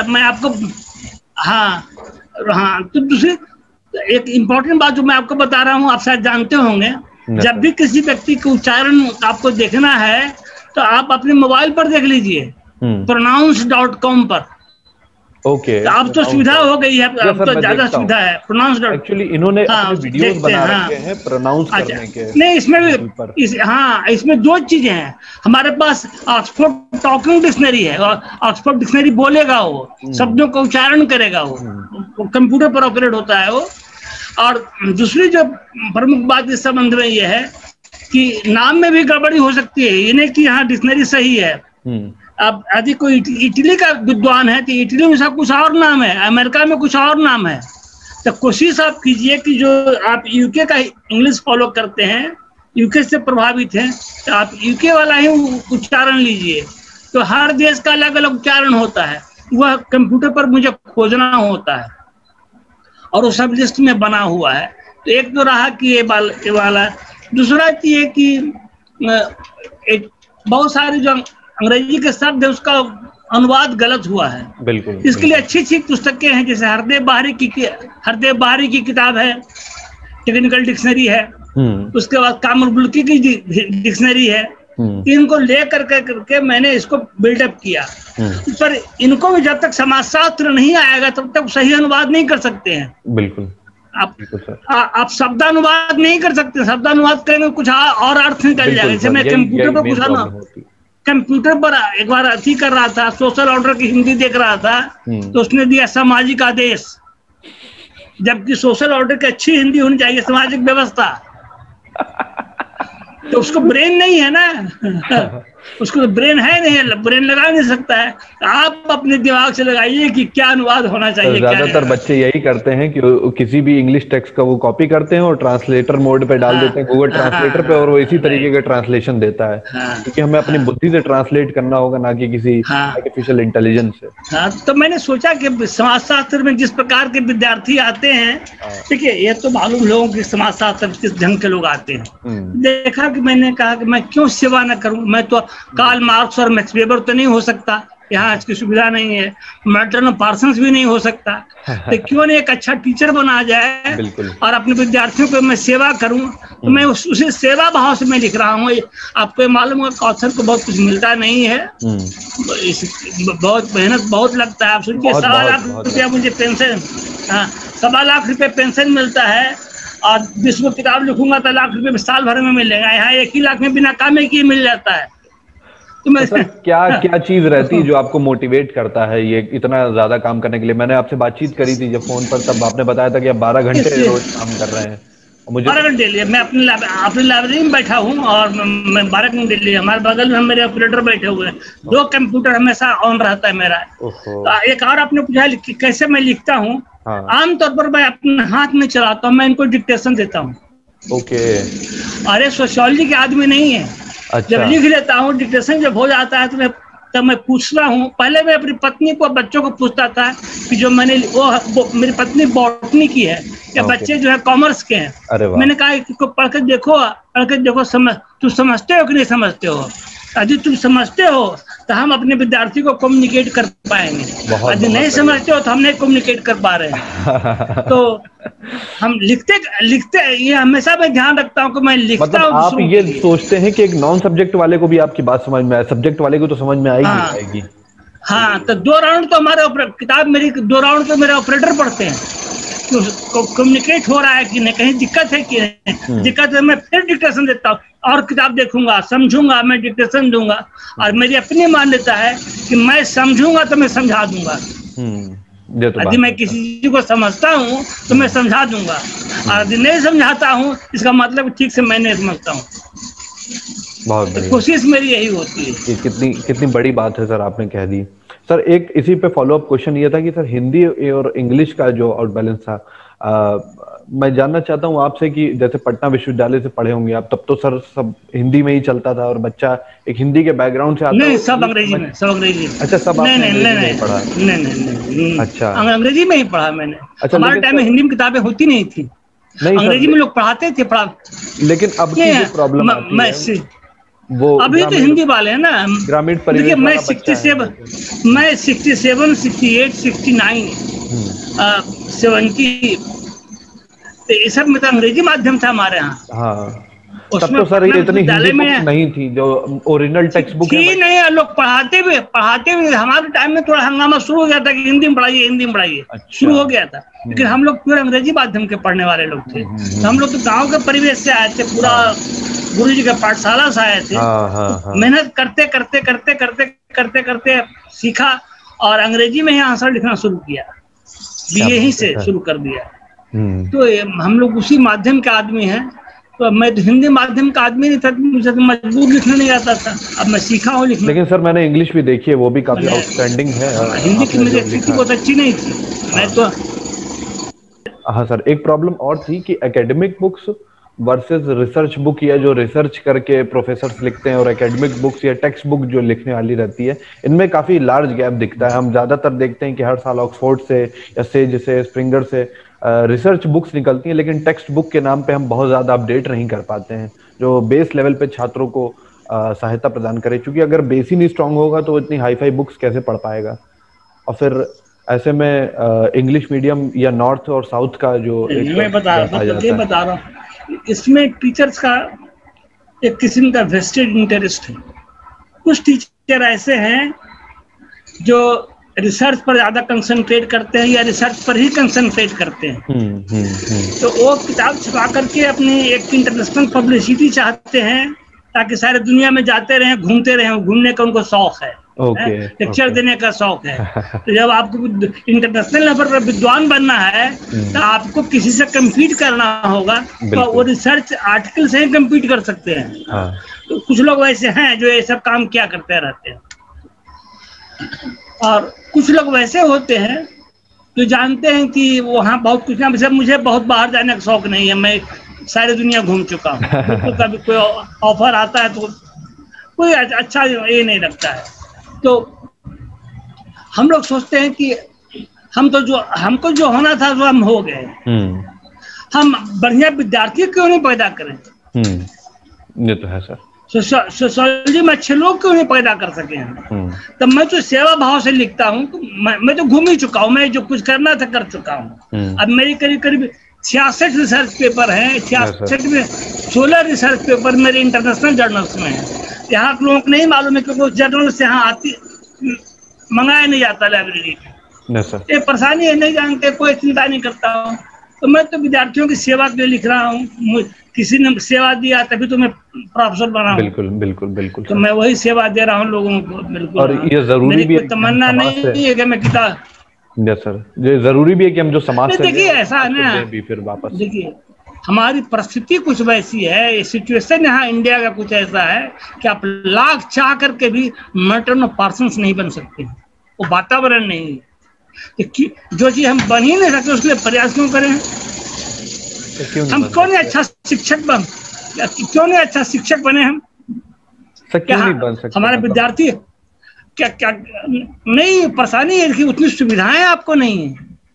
तो दूसरी एक इम्पोर्टेंट बात जो मैं आपको बता रहा हूँ, आप शायद जानते होंगे, जब भी किसी व्यक्ति का उच्चारण आपको देखना है तो आप अपने मोबाइल पर देख लीजिए, pronounce.com पर। अब तो सुविधा हो गई है, अब तो ज्यादा सुविधा है। pronounce एक्चुअली इन्होंने अपने वीडियोस बना रखे हैं प्रोनाउंस करने के। नहीं, इसमें भी इसमें 2 चीजें हैं। हमारे पास ऑक्सफोर्ड टॉकिंग डिक्शनरी है, और ऑक्सफोर्ड डिक्शनरी बोलेगा, वो शब्दों का उच्चारण करेगा, वो कंप्यूटर पर ऑपरेट होता है वो। और दूसरी जो प्रमुख बात इस संबंध में ये है कि नाम में भी गड़बड़ी हो सकती है, ये नहीं कि यहाँ डिक्शनरी सही है। अब यदि कोई इटली का विद्वान है तो इटली में सब कुछ और नाम है, अमेरिका में कुछ और नाम है। तो कोशिश आप कीजिए कि जो आप यूके का इंग्लिश फॉलो करते हैं, यूके से प्रभावित हैं, तो आप यूके वाला ही उच्चारण लीजिए। तो हर देश का अलग अलग उच्चारण होता है, वह कंप्यूटर पर मुझे खोजना होता है, और वो सब लिस्ट में बना हुआ है। तो एक तो रहा कि ये वाला। दूसरा ये कि बहुत सारे जो अंग्रेजी के शब्द है उसका अनुवाद गलत हुआ है। बिल्कुल। इसके लिए अच्छी पुस्तकें हैं, जैसे हरदेव बाहरी की किताब है, टेक्निकल डिक्शनरी है, उसके बाद कामर बुल्की की डिक्शनरी है। इनको ले करके मैंने इसको बिल्डअप किया। पर इनको भी जब तक समाजशास्त्र नहीं आएगा तब तक सही अनुवाद नहीं कर सकते हैं। बिल्कुल। आप शब्दानुवाद नहीं कर सकते, शब्दानुवाद करेंगे कुछ और अर्थ निकल जाएगा। जैसे मैं कंप्यूटर पर कुछ कंप्यूटर पर एक बार अथी कर रहा था, सोशल ऑर्डर की हिंदी देख रहा था, तो उसने दिया सामाजिक आदेश, जबकि सोशल ऑर्डर की अच्छी हिंदी होनी चाहिए सामाजिक व्यवस्था। तो उसको ब्रेन नहीं है ना, उसको तो ब्रेन है नहीं, ब्रेन लगा नहीं सकता है। आप अपने दिमाग से लगाइए कि क्या अनुवाद होना चाहिए। ज्यादातर बच्चे यही करते हैं कि किसी भी इंग्लिश टेक्स्ट का वो कॉपी करते हैं और ट्रांसलेटर मोड पे डाल देते हैं, गूगल ट्रांसलेटर पे, और वो इसी तरीके का ट्रांसलेशन देता है। क्योंकि हमें अपनी बुद्धि से ट्रांसलेट करना होगा, ना कि किसी आर्टिफिशियल इंटेलिजेंस से। हाँ, तो मैंने सोचा कि समाजशास्त्र में जिस प्रकार के विद्यार्थी आते हैं, देखिए ये तो मालूम लोगों की समाजशास्त्र किस ढंग के लोग आते हैं, देखा कि मैंने कहा कि मैं क्यों सेवा न करूं। मैं तो कार्ल मार्क्स और मैक्स वेबर तो नहीं हो सकता, यहाँ इसकी सुविधा नहीं है, मिल्टन पार्सन्स भी नहीं हो सकता, तो क्यों नहीं एक अच्छा टीचर बना जाए और अपने विद्यार्थियों को मैं सेवा करूं। तो मैं उसी सेवा भाव से मैं लिख रहा हूँ। आपको मालूम है ऑथर को बहुत कुछ मिलता नहीं है, बहुत मेहनत बहुत लगता है। आप सुनिए, 1.25 लाख रुपया मुझे पेंशन, 1.25 लाख रुपये पेंशन मिलता है, और 20 किताब लिखूंगा तो 1 लाख रुपये साल भर में मिलेगा। यहाँ 1 ही लाख में बिना काम किए मिल जाता है। तो क्या चीज रहती है जो आपको मोटिवेट करता है ये इतना ज्यादा काम करने के लिए? मैंने आपसे बातचीत करी थी जब फोन पर, तब आपने बताया था कि आप 12 घंटे रोज काम कर रहे हैं। मुझे 12 घंटे लिए मैं अपनी लाइब्रेरी में बैठा हूँ, और मैं 12 घंटे लिए, हमारे बगल में मेरे ऑपरेटर बैठे हुए हैं, 2 कंप्यूटर हमेशा ऑन रहता है मेरा। एक और आपने पूछा कि कैसे मैं लिखता हूँ। आमतौर पर मैं अपने हाथ में चलाता हूँ, मैं इनको डिक्टेशन देता हूँ। अरे सोशियोलॉजी के आदमी नहीं है। अच्छा। जब लिख लेता हूँ, डिक्टेशन जब हो जाता है तब मैं पूछता हूँ। पहले मैं अपनी पत्नी को, बच्चों को पूछता था कि जो मैंने वो मेरी पत्नी बॉटनी की है या बच्चे जो है कॉमर्स के हैं। मैंने कहा कि पढ़ के देखो, तुम समझते हो कि नहीं समझते हो। यदि तुम समझते हो तो हम अपने विद्यार्थी को कम्युनिकेट कर पाएंगे, यदि नहीं समझते हो तो हम नहीं कम्युनिकेट कर पा रहे हैं। तो हम लिखते ये हमेशा मैं ध्यान रखता हूँ कि मैं लिखता हूँ। आप ये सोचते हैं कि एक नॉन सब्जेक्ट वाले को भी आपकी बात समझ में आए, सब्जेक्ट वाले को तो समझ में आएगी। हाँ, तो 2 राउंड तो हमारे किताब मेरी 2 राउंड तो मेरे ऑपरेटर पढ़ते हैं, तो कम्युनिकेट हो रहा है कि नहीं, कहीं दिक्कत है कि नहीं। दिक्कत है मैं फिर डिक्टेशन देता हूँ और किताब देखूंगा, समझूंगा, मैं डिक्टेशन दूंगा। और मेरी अपनी मान्यता है कि मैं समझूंगा तो मैं समझा दूंगा। यदि मैं किसी चीज को समझता हूँ तो मैं समझा दूंगा, और यदि नहीं समझाता हूँ इसका मतलब ठीक से मैं नहीं समझता हूँ। बहुत कोशिश मेरी यही होती है। कितनी बड़ी बात है सर, आपने कह दी। सर एक इसी पे फॉलोअप क्वेश्चन ये था कि सर हिंदी और इंग्लिश का जो आउट बैलेंस था, मैं जानना चाहता हूँ आपसे कि जैसे पटना विश्वविद्यालय से पढ़े होंगे आप, तब तो सर सब हिंदी में ही चलता था और बच्चा एक हिंदी के बैकग्राउंड से आता नहीं, सब अंग्रेजी में, सब अंग्रेजी में। अच्छा, सब आपने अंग्रेजी में पढ़ा? नहीं, अच्छा, अंग्रेजी में ही पढ़ा मैंने। अच्छा, हमारे टाइम में हिंदी में किताबें होती नहीं थी, अंग्रेजी में लोग पढ़ाते थे। लेकिन अब की जो प्रॉब्लम आती है वो अभी तो हिंदी वाले हैं ना, ग्रामीण परिवेश। मैं 67, 68, 69, 70, तो ये सब में तो अंग्रेजी माध्यम था हमारे यहाँ। हाँ, तब तो सर ये इतनी हिंदी बुक नहीं थी जो ओरिजिनल टेक्स्ट बुक थी, नहीं लोग पढ़ाते हुए हमारे टाइम में थोड़ा हंगामा शुरू हो गया था कि हिंदी में पढ़ाइए, शुरू हो गया था। लेकिन हम लोग पूरे अंग्रेजी माध्यम के पढ़ने वाले लोग थे। तो हम लोग तो गाँव के परिवेश से आए थे, पूरा गुरु जी के पाठशाला से आए थे। मेहनत करते सीखा, और अंग्रेजी में ही आंसर लिखना शुरू किया, बीए ही से शुरू कर दिया। तो हम लोग उसी माध्यम के आदमी हैं। तो मैं तो हिंदी माध्यम का आदमी नहीं था, मुझे तो मजबूर लिखना नहीं आता था, अब मैं सीखा हूँ लिखना। लेकिन सर मैंने इंग्लिश भी देखी है, वो भी काफी आउटस्टैंडिंग है। हिंदी की मेरी स्थिति बहुत अच्छी नहीं थी, मैं तो। हाँ सर, एक प्रॉब्लम और थी कि academic books versus research book, या जो रिसर्च करके प्रोफेसर्स लिखते हैं, और एकेडमिक बुक्स या टेक्स्ट बुक जो लिखने वाली रहती है, इनमें काफी लार्ज गैप दिखता है। हम ज्यादातर देखते हैं कि हर साल ऑक्सफोर्ड से या सेज से, स्प्रिंगर से रिसर्च बुक्स निकलती हैं, लेकिन टेक्स्ट बुक के नाम पे हम बहुत ज़्यादा अपडेट नहीं कर पाते हैं जो बेस लेवल पे छात्रों को सहायता प्रदान करे। क्योंकि अगर बेस ही नहीं स्ट्रांग होगा तो इतनी हाई फाई बुक्स कैसे पढ़ पाएगा। और फिर ऐसे में इंग्लिश मीडियम या नॉर्थ और साउथ का जो मैं बता रहा हूँ, इसमें टीचर्स का एक किस्म का वेस्टेड इंटरेस्ट है। कुछ टीचर ऐसे हैं जो रिसर्च पर ज्यादा कंसंट्रेट करते हैं या रिसर्च पर ही कंसंट्रेट करते हैं। तो वो किताब छपा करके अपनी एक इंटरनेशनल पब्लिसिटी चाहते हैं, ताकि सारे दुनिया में जाते रहें, घूमते रहें। घूमने का उनको शौक है। लेक्चर देने का शौक है। तो जब आपको इंटरनेशनल लेवल पर विद्वान बनना है तो आपको किसी से कम्पीट करना होगा, तो वो रिसर्च आर्टिकल से ही कम्पीट कर सकते हैं। तो कुछ लोग वैसे हैं जो ये सब काम क्या करते रहते हैं, और कुछ लोग वैसे होते हैं जो जानते हैं कि वहाँ बहुत कुछ ना, मुझे बहुत बाहर जाने का शौक नहीं है, मैं सारी दुनिया घूम चुका हूँ। तो कभी कोई ऑफर आता है तो कोई अच्छा ये नहीं लगता है। तो हम लोग सोचते हैं कि हमको जो होना था वो हम हो गए, हम बढ़िया विद्यार्थी क्यों नहीं पैदा करें? ये तो है सर। सोशियोलॉजी में अच्छे लोग क्यों नहीं पैदा कर सके हैं? तब मैं तो सेवा भाव से लिखता हूँ। मैं तो घूम ही चुका हूँ, मैं जो कुछ करना था कर चुका हूँ। अब मेरी करीब 66 रिसर्च पेपर हैं, 66 में 16 रिसर्च पेपर मेरे इंटरनेशनल जर्नल्स में हैं। यहाँ के लोगों को नहीं मालूम है क्योंकि उस जर्नल से यहाँ आती मंगाया नहीं जाता लाइब्रेरी। ये परेशानी है, नहीं जानते, कोई चिंता नहीं करता हूँ। तो मैं तो विद्यार्थियों की सेवा के लिए लिख रहा हूँ। किसी ने सेवा दिया तभी तो मैं प्रोफेसर बना हूँ। बिल्कुल बिल्कुल बिल्कुल। तो मैं वही सेवा दे रहा हूँ लोगों को। बिल्कुल। और ये जरूरी भी है, तमन्ना नहीं है कि मैं किताब। यस सर, ये जरूरी भी है कि हम जो समाज से देखिए ऐसा है ना, फिर वापस देखिए हमारी परिस्थिति कुछ वैसी है, ये सिचुएशन यहाँ इंडिया का कुछ ऐसा है कि आप लाख चाह करके भी मर्टन ऑफ पार्सन्स नहीं बन सकते। वो वातावरण नहीं है। जो चीज हम बन ही नहीं सकते उसके लिए प्रयास क्यों करें? हम क्यों नहीं अच्छा शिक्षक बने? हम क्यों नहीं बन सकते? हमारे विद्यार्थी क्या नहीं, परेशानी है कि उतनी सुविधाएं आपको नहीं है,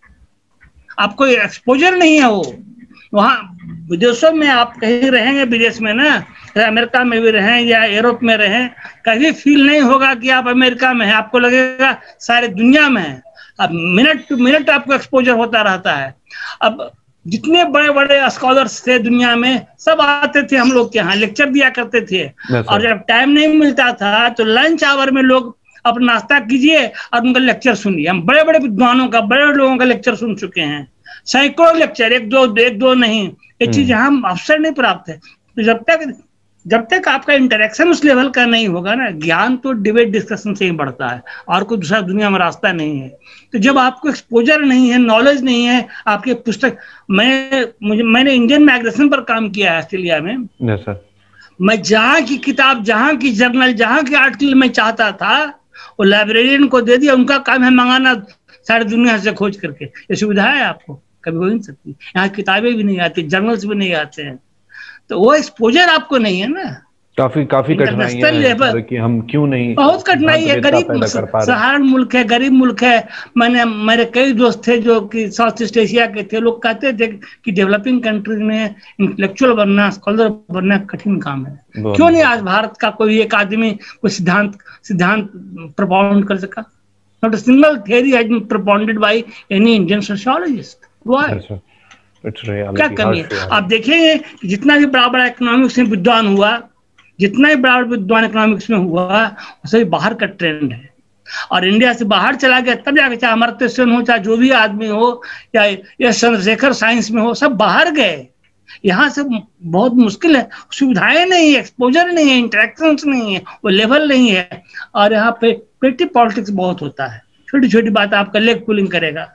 आपको एक्सपोजर नहीं है। वो वहाँ विदेशों में आप कहीं रहेंगे, विदेश में ना, अमेरिका में भी रहें या यूरोप में रहें, कभी फील नहीं होगा कि आप अमेरिका में हैं, आपको लगेगा सारी दुनिया में है। अब मिनट टू मिनट आपको एक्सपोजर होता रहता है। अब जितने बड़े बड़े स्कॉलर्स थे दुनिया में सब आते थे हम लोग के यहाँ, लेक्चर दिया करते थे। और जब टाइम नहीं मिलता था तो लंच आवर में लोग अपना नाश्ता कीजिए और उनका लेक्चर सुनिए। हम बड़े बड़े विद्वानों का, बड़े बड़े लोगों का लेक्चर सुन चुके हैं, सैकड़ों लेक्चर, एक दो नहीं। ये चीज यहाँ अवसर नहीं प्राप्त है। तो जब तक आपका इंटरेक्शन उस लेवल का नहीं होगा ना, ज्ञान तो डिबेट डिस्कशन से ही बढ़ता है, और कोई दूसरा दुनिया में रास्ता नहीं है। तो जब आपको एक्सपोजर नहीं है, नॉलेज नहीं है, आपके पुस्तक, मैंने इंडियन माइग्रेशन पर काम किया है ऑस्ट्रेलिया में। yes, sir. मैं जहाँ की किताब, जहाँ की जर्नल, जहाँ के आर्टिकल मैं चाहता था वो लाइब्रेरियन को दे दिया। उनका काम है मंगाना सारी दुनिया से खोज करके। ये सुविधा है आपको, कभी हो नहीं सकती। यहाँ किताबें भी नहीं आती, जर्नल्स भी नहीं आते हैं, तो वो एक्सपोजर आपको नहीं है ना। काफी कठिनाइयां हैं कि हम क्यों नहीं, बहुत कठिनाई है। गरीब साधारण मुल्क है, गरीब मुल्क है। मेरे कई दोस्त थे जो कि साउथ ईस्ट एशिया के थे, लोग कहते थे कि डेवलपिंग कंट्रीज में इंटेलेक्चुअल बनना, स्कॉलर बनना कठिन काम है। क्यों नहीं आज भारत का कोई एक आदमी कोई सिद्धांत प्रपोनेंट कर सका? Not a single theory has been propounded by any Indian sociologist. Why? क्या कमी है? आप देखेंगे कि जितना भी बड़ा बड़ा इकोनॉमिक्स में विद्वान हुआ, जितना भी बड़ा विद्वान इकोनॉमिक्स में हुआ, सभी बाहर का ट्रेंड है। और इंडिया से बाहर चला गया तब जाके, चाहे अमर्त्य सेन हो, चाहे जो भी आदमी हो, या चंद्रशेखर साइंस में हो, सब बाहर गए। यहाँ से बहुत मुश्किल है, सुविधाएं नहीं है, एक्सपोजर नहीं है, इंटरेक्शंस नहीं है, वो लेवल नहीं है। और यहाँ पे पेटी पॉलिटिक्स बहुत होता है, छोटी छोटी बात आपका लेग पुलिंग करेगा।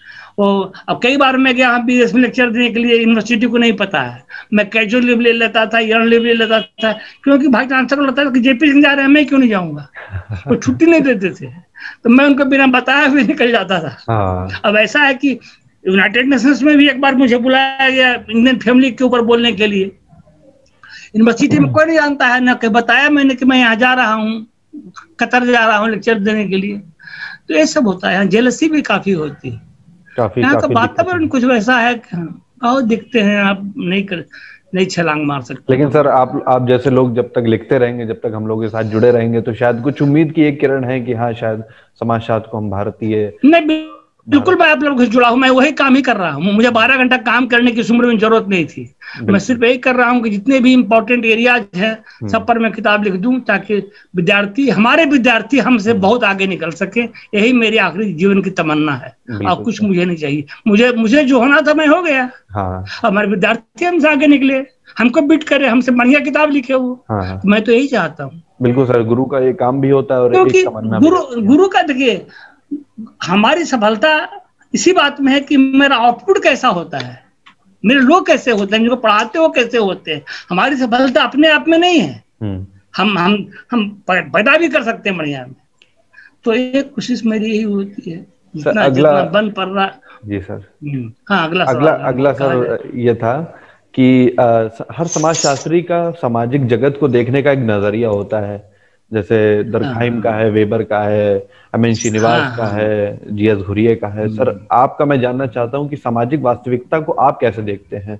अब कई बार मैं गया विदेश में लेक्चर देने के लिए, यूनिवर्सिटी को नहीं पता है, मैं कैजुअल लीव ले लेता था, ईयर लीव ले लेता था, क्योंकि भाई चांसलर को लगता था कि जेपी सिंह जा रहे हैं, मैं क्यों नहीं जाऊंगा। वो छुट्टी नहीं देते थे, तो मैं उनको बिना बताया भी निकल जाता था। अब ऐसा है कि यूनाइटेड नेशंस में भी एक बार मुझे बुलाया गया इंडियन फैमिली के ऊपर बोलने के लिए। यूनिवर्सिटी में कोई नहीं जानता है, ना कहीं बताया मैंने कि मैं यहाँ जा रहा हूँ, कतर जा रहा हूँ लेक्चर देने के लिए। तो ये सब होता है। यहाँ जेलसी भी काफी होती है। यहाँ का वातावरण कुछ वैसा है, और दिखते हैं आप नहीं छलांग मार सकते। लेकिन सर आप जैसे लोग जब तक लिखते रहेंगे, जब तक हम लोग के साथ जुड़े रहेंगे, तो शायद कुछ उम्मीद की एक किरण है कि हाँ शायद समाजशास्त्र को हम भारतीय बिल्कुल मैं आप लोगों से जुड़ा हूँ, मैं वही काम ही कर रहा हूँ। मुझे 12 घंटा काम करने की इस उम्र में जरूरत नहीं थी। मैं सिर्फ यही कर रहा हूँ कि जितने भी इम्पोर्टेंट एरियाज हैं सब पर मैं किताब लिख दूं, ताकि हमारे विद्यार्थी हमसे बहुत आगे निकल सके। यही मेरी आखिरी जीवन की तमन्ना है, और कुछ मुझे नहीं चाहिए। मुझे जो होना था मैं हो गया। हमारे विद्यार्थी हमसे आगे निकले, हमको बीट करे, हमसे बढ़िया किताब लिखे वो। मैं तो यही चाहता हूँ। बिल्कुल सर, गुरु का ये काम भी होता है और क्योंकि गुरु का देखिए, हमारी सफलता इसी बात में है कि मेरा आउटपुट कैसा होता है, मेरे लोग कैसे होते हैं, जिनको पढ़ाते हो कैसे होते हैं। हमारी सफलता अपने आप में नहीं है, हम पैदा भी कर सकते हैं बढ़िया में। तो एक कोशिश मेरी यही होती है, जितना बन पड़ रहा। जी सर। हाँ, अगला सर ये था कि हर समाजशास्त्री का सामाजिक जगत को देखने का एक नजरिया होता है। जैसे दरखाइम का है, वेबर का है, एम.एन. श्रीनिवास का है, जी.एस. घुरिये का है। सर आपका मैं जानना चाहता हूं कि सामाजिक वास्तविकता को आप कैसे देखते हैं?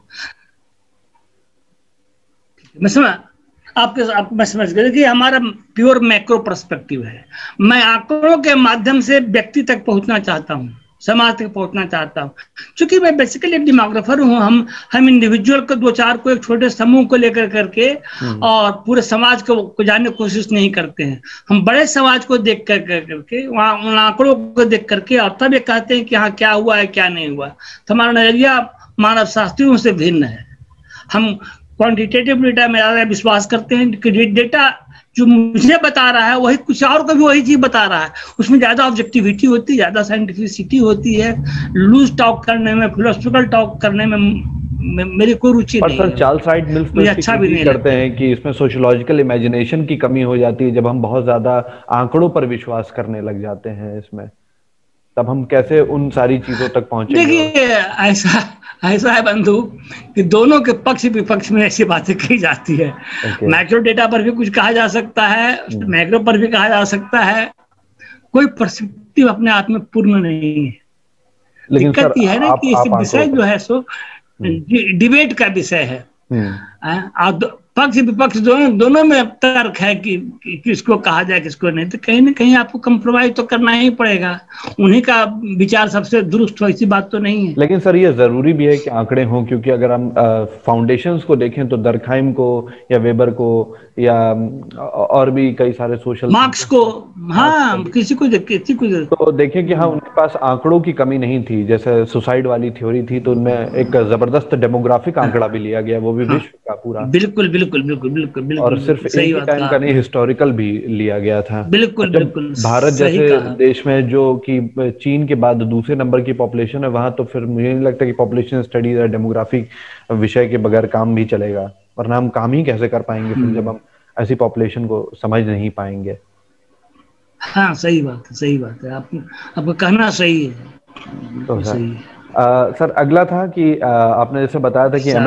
मैं समझ गया कि हमारा प्योर मैक्रो पर्सपेक्टिव है। मैं आंकड़ों के माध्यम से व्यक्ति तक पहुंचना चाहता हूं, समाज तक पहुंचना चाहता हूँ। क्योंकि मैं बेसिकली एक डेमोग्राफर हूँ। हम इंडिविजुअल को, दो चार को, एक छोटे समूह को लेकर करके और पूरे समाज को जानने की कोशिश नहीं करते हैं। हम बड़े समाज को देख करके, वहाँ उन आंकड़ों को देख करके, और तब ये कहते हैं कि हाँ क्या हुआ है क्या नहीं हुआ। तो हमारा नजरिया मानव शास्त्रियों से भिन्न है। हम क्वांटिटेटिव डेटा में ज़्यादा विश्वास करते हैं कि डेटा जो मुझे बता रहा है वही कुछ और को भी वही चीज बता रहा है। उसमें ज्यादा ऑब्जेक्टिविटी होती है, ज्यादा साइंटिफिसिटी होती है। लूज टॉक करने में, फिलोसफिकल टॉक करने में मेरी कोई रुचि नहीं है। सर चार्ल्स राइट मिल्स तो अच्छा भी नहीं करते हैं कि इसमें सोशियोलॉजिकल इमेजिनेशन की कमी हो जाती है जब हम बहुत ज्यादा आंकड़ों पर विश्वास करने लग जाते हैं। इसमें तब हम कैसे उन सारी चीजों तक पहुंचेंगे? देखिए, ऐसा है बंधु कि दोनों के पक्ष विपक्ष में ऐसी बातें कही जाती है। मैक्रो डेटा पर भी कुछ कहा जा सकता है, मैक्रो पर भी कहा जा सकता है। कोई पर्सपेक्टिव अपने आप में पूर्ण नहीं है। दिक्कत यह है ना कि इस विषय जो है सो डिबेट का विषय है। पक्ष विपक्ष दोनों में तर्क है कि किसको कहा जाए किसको नहीं। तो कहीं ना कहीं आपको कंप्रोमाइज तो करना ही पड़ेगा। उन्हीं का विचार सबसे दुरुस्त हो, ऐसी बात तो नहीं है। लेकिन सर ये जरूरी भी है कि आंकड़े हों, क्योंकि अगर हम फाउंडेशंस को देखें तो दरखाइम को या वेबर को या और भी कई सारे सोशल मार्क्स को, हाँ किसी को तो देखें कि हाँ उनके पास आंकड़ों की कमी नहीं थी। जैसे सुसाइड वाली थ्योरी थी तो उनमें एक जबरदस्त डेमोग्राफिक आंकड़ा भी लिया गया, वो भी विश्व का पूरा। बिल्कुल और सिर्फ एक ही टाइम का नहीं, हिस्टोरिकल भी लिया गया था। बिल्कुल भारत जैसे देश में जो कि चीन के बाद दूसरे नंबर की पॉपुलेशन है, वहां तो फिर मुझे नहीं लगता कि पॉपुलेशन स्टडीज या डेमोग्राफिक विषय के बगैर काम भी चलेगा। वरना हम काम ही कैसे कर पाएंगे फिर जब हम ऐसी पॉपुलेशन को समझ नहीं पाएंगे। हाँ सही बात है। आपको कहना सही है। तो सर अगला था कि आपने जैसे बताया था कि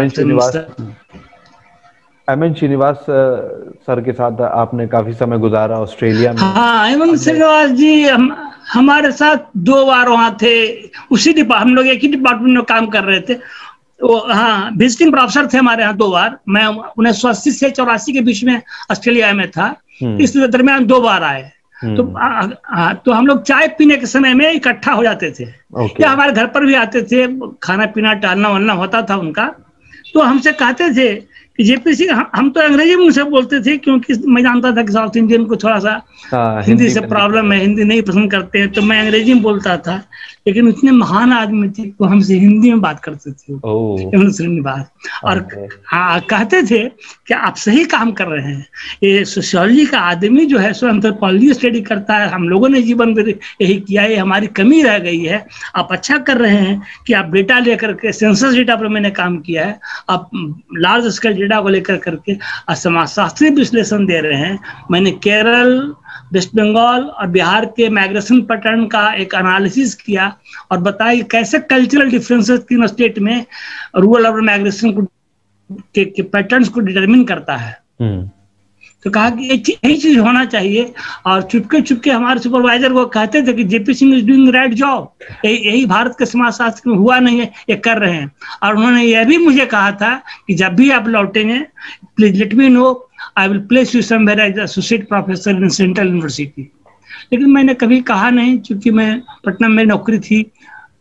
एम.एन. श्रीनिवास सर के साथ आपने काफी समय गुजारा ऑस्ट्रेलिया में। हाँ, एम.एन. श्रीनिवास जी हमारे साथ 2 बार वहाँ थे। हम लोग एक ही डिपार्टमेंट में काम कर रहे थे। वो हाँ विजिटिंग प्रोफेसर थे हमारे यहाँ 2 बार। मैं 1980 से 84 के बीच में ऑस्ट्रेलिया में था। इस दरमियान 2 बार आए। तो हम लोग चाय पीने के समय में इकट्ठा हो जाते थे, या हमारे घर पर भी आते थे। खाना पीना टहलना वलना होता था उनका। तो हमसे कहते थे कि जेपी, हम तो अंग्रेजी में उनसे बोलते थे क्योंकि मैं जानता था कि साउथ इंडियन को थोड़ा सा हिंदी से प्रॉब्लम है, हिंदी नहीं पसंद करते हैं, तो मैं अंग्रेजी में बोलता था। लेकिन इतने महान आदमी थे वो हमसे हिंदी में बात करते थे श्रीनिवास। और हाँ कहते थे कि आप सही काम कर रहे हैं। ये सोशियोलॉजी का आदमी जो है सो एंथ्रोपोलॉजी स्टडी करता है। हम लोगों ने जीवन में यही किया, ये हमारी कमी रह गई है। आप अच्छा कर रहे हैं कि आप डेटा लेकर के, सेंसस डेटा पर मैंने काम किया है, आप लार्ज स्केल डेटा को लेकर करके समाजशास्त्री विश्लेषण दे रहे हैं। मैंने केरल, वेस्ट बंगाल और बिहार के माइग्रेशन पैटर्न का एक एनालिसिस किया और बताया कि कैसे कल्चरल डिफरेंसेस तीनों स्टेट में रूरल अर्बन माइग्रेशन के पैटर्न्स को डिटरमिन करता है। तो कहा कि यही चीज होना चाहिए। और चुपके हमारे सुपरवाइजर को कहते थे कि JP Singh is doing right job. यही भारत के समाजशास्त्र में हुआ नहीं है, ये कर रहे हैं। और उन्होंने यह भी मुझे कहा था कि जब भी आप लौटेंगे please let me know, I will place you somewhere as associate professor in central university. लेकिन मैंने कभी कहा नहीं, क्योंकि मैं पटना में नौकरी थी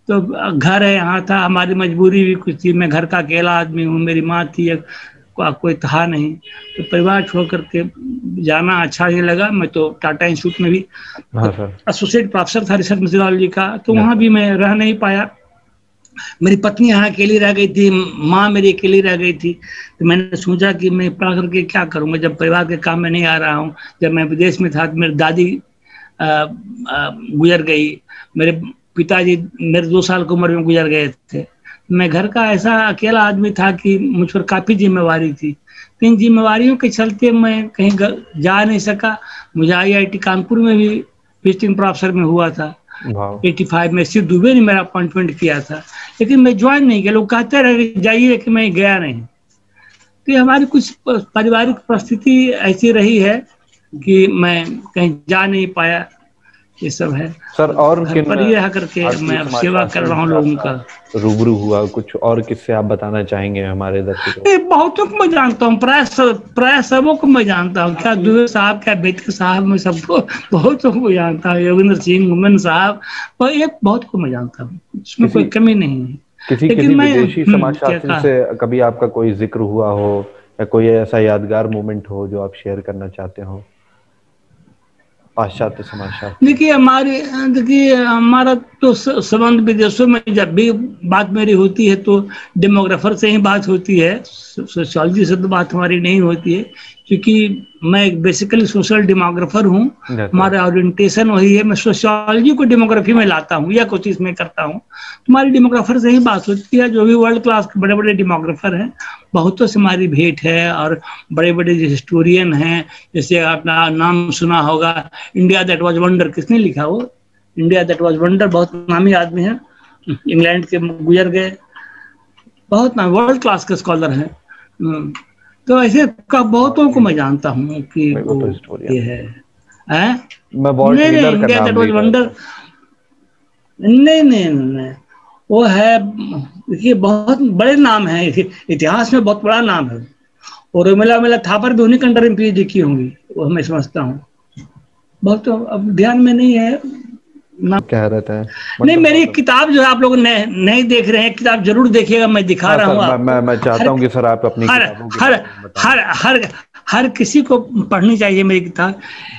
तो घर है यहाँ था, हमारी मजबूरी भी कुछ थी, मैं घर का अकेला आदमी हूँ, मेरी माँ थी, कोई था नहीं, तो परिवार छोड़ करके जाना अच्छा नहीं लगा। मैं तो टाटा इंस्टीट्यूट में भी एसोसिएट प्रोफेसर था रिसर्च मेथोडोलॉजी का, तो वहाँ भी मैं रह नहीं पाया। मेरी पत्नी यहाँ अकेली रह गई थी, माँ मेरी अकेली रह गई थी। तो मैंने सोचा कि मैं पढ़ा करके क्या करूँगा जब परिवार के काम में नहीं आ रहा हूँ। जब मैं विदेश में था तो मेरी दादी गुजर गई, मेरे पिताजी मेरे 2 साल की उम्र में गुजर गए थे। मैं घर का ऐसा अकेला आदमी था कि मुझ पर काफ़ी जिम्मेवारी थी। तो इन जिम्मेवारियों के चलते मैं कहीं जा नहीं सका। मुझे IIT कानपुर में भी विजिटिंग प्रोफेसर में हुआ था 85 में। श्री दुबे ने मेरा अपॉइंटमेंट किया था, लेकिन मैं ज्वाइन नहीं किया। लोग कहते रहे जाइए, लेकिन मैं गया नहीं। तो हमारी कुछ पारिवारिक परिस्थिति ऐसी रही है कि मैं कहीं जा नहीं पाया। ये सब है सर। और घर पर ही रह करके मैं अब सेवा कर रहा हूँ लोगों का। रूबरू हुआ कुछ और किससे आप बताना चाहेंगे हमारे दर्शकों? बहुतों को मैं जानता हूँ, प्राय सबों को मैं जानता हूँ। क्या दुबे साहब, क्या बेटर साहब, मैं सबको बहुतों को जानता हूँ। योगेंद्र सिंह, मोमिन साहब, बहुत को मैं जानता हूँ, इसमें कोई कमी नहीं है। किसी विदेशी समाजशास्त्री से कभी आपका कोई जिक्र हुआ हो या कोई ऐसा यादगार मोमेंट हो जो आप शेयर करना चाहते हो? पाश्चात्य समाजशास्त्र। देखिए हमारा तो संबंध विदेशों में जब भी बात मेरी होती है तो डेमोग्राफर से ही बात होती है, सोशियोलॉजी से तो बात हमारी नहीं होती है, क्योंकि मैं एक बेसिकली सोशल डेमोग्राफर हूँ। हमारा ओरिएंटेशन वही है। मैं सोशियोलॉजी को डेमोग्राफी में लाता हूँ या कुछ इसमें करता हूँ। हमारी डेमोग्राफर से ही बात होती है, जो भी वर्ल्ड क्लास के बड़े बड़े डेमोग्राफर हैं, बहुतों से हमारी भेंट है। और बड़े बड़े हिस्टोरियन हैं, जैसे अपना नाम सुना होगा, इंडिया दैट वाज वंडर, किसने लिखा वो? इंडिया दैट वाज वंडर, बहुत नामी आदमी है, इंग्लैंड के, गुजर गए, बहुत नाम, वर्ल्ड क्लास के स्कॉलर हैं। तो ऐसे बहुतों को मैं जानता हूँ कि वो ये है। नहीं, इंडिया दैट वाज वंडर नहीं, वो है, देखिए बहुत बड़े नाम है, इतिहास में बहुत बड़ा नाम है। और उर्मिला थापर भी उन्हीं के अंडर में PhD की होंगी, वो मैं समझता हूँ। बहुत तो अब ध्यान में नहीं है ना, क्या रहता है। नहीं, मेरी किताब जो है आप लोग नहीं देख रहे हैं, किताब जरूर देखिएगा, मैं दिखा रहा हूँ आपको। मैं चाहता हूँ कि सर आप अपनी हर किसी को पढ़नी चाहिए मेरी किताब।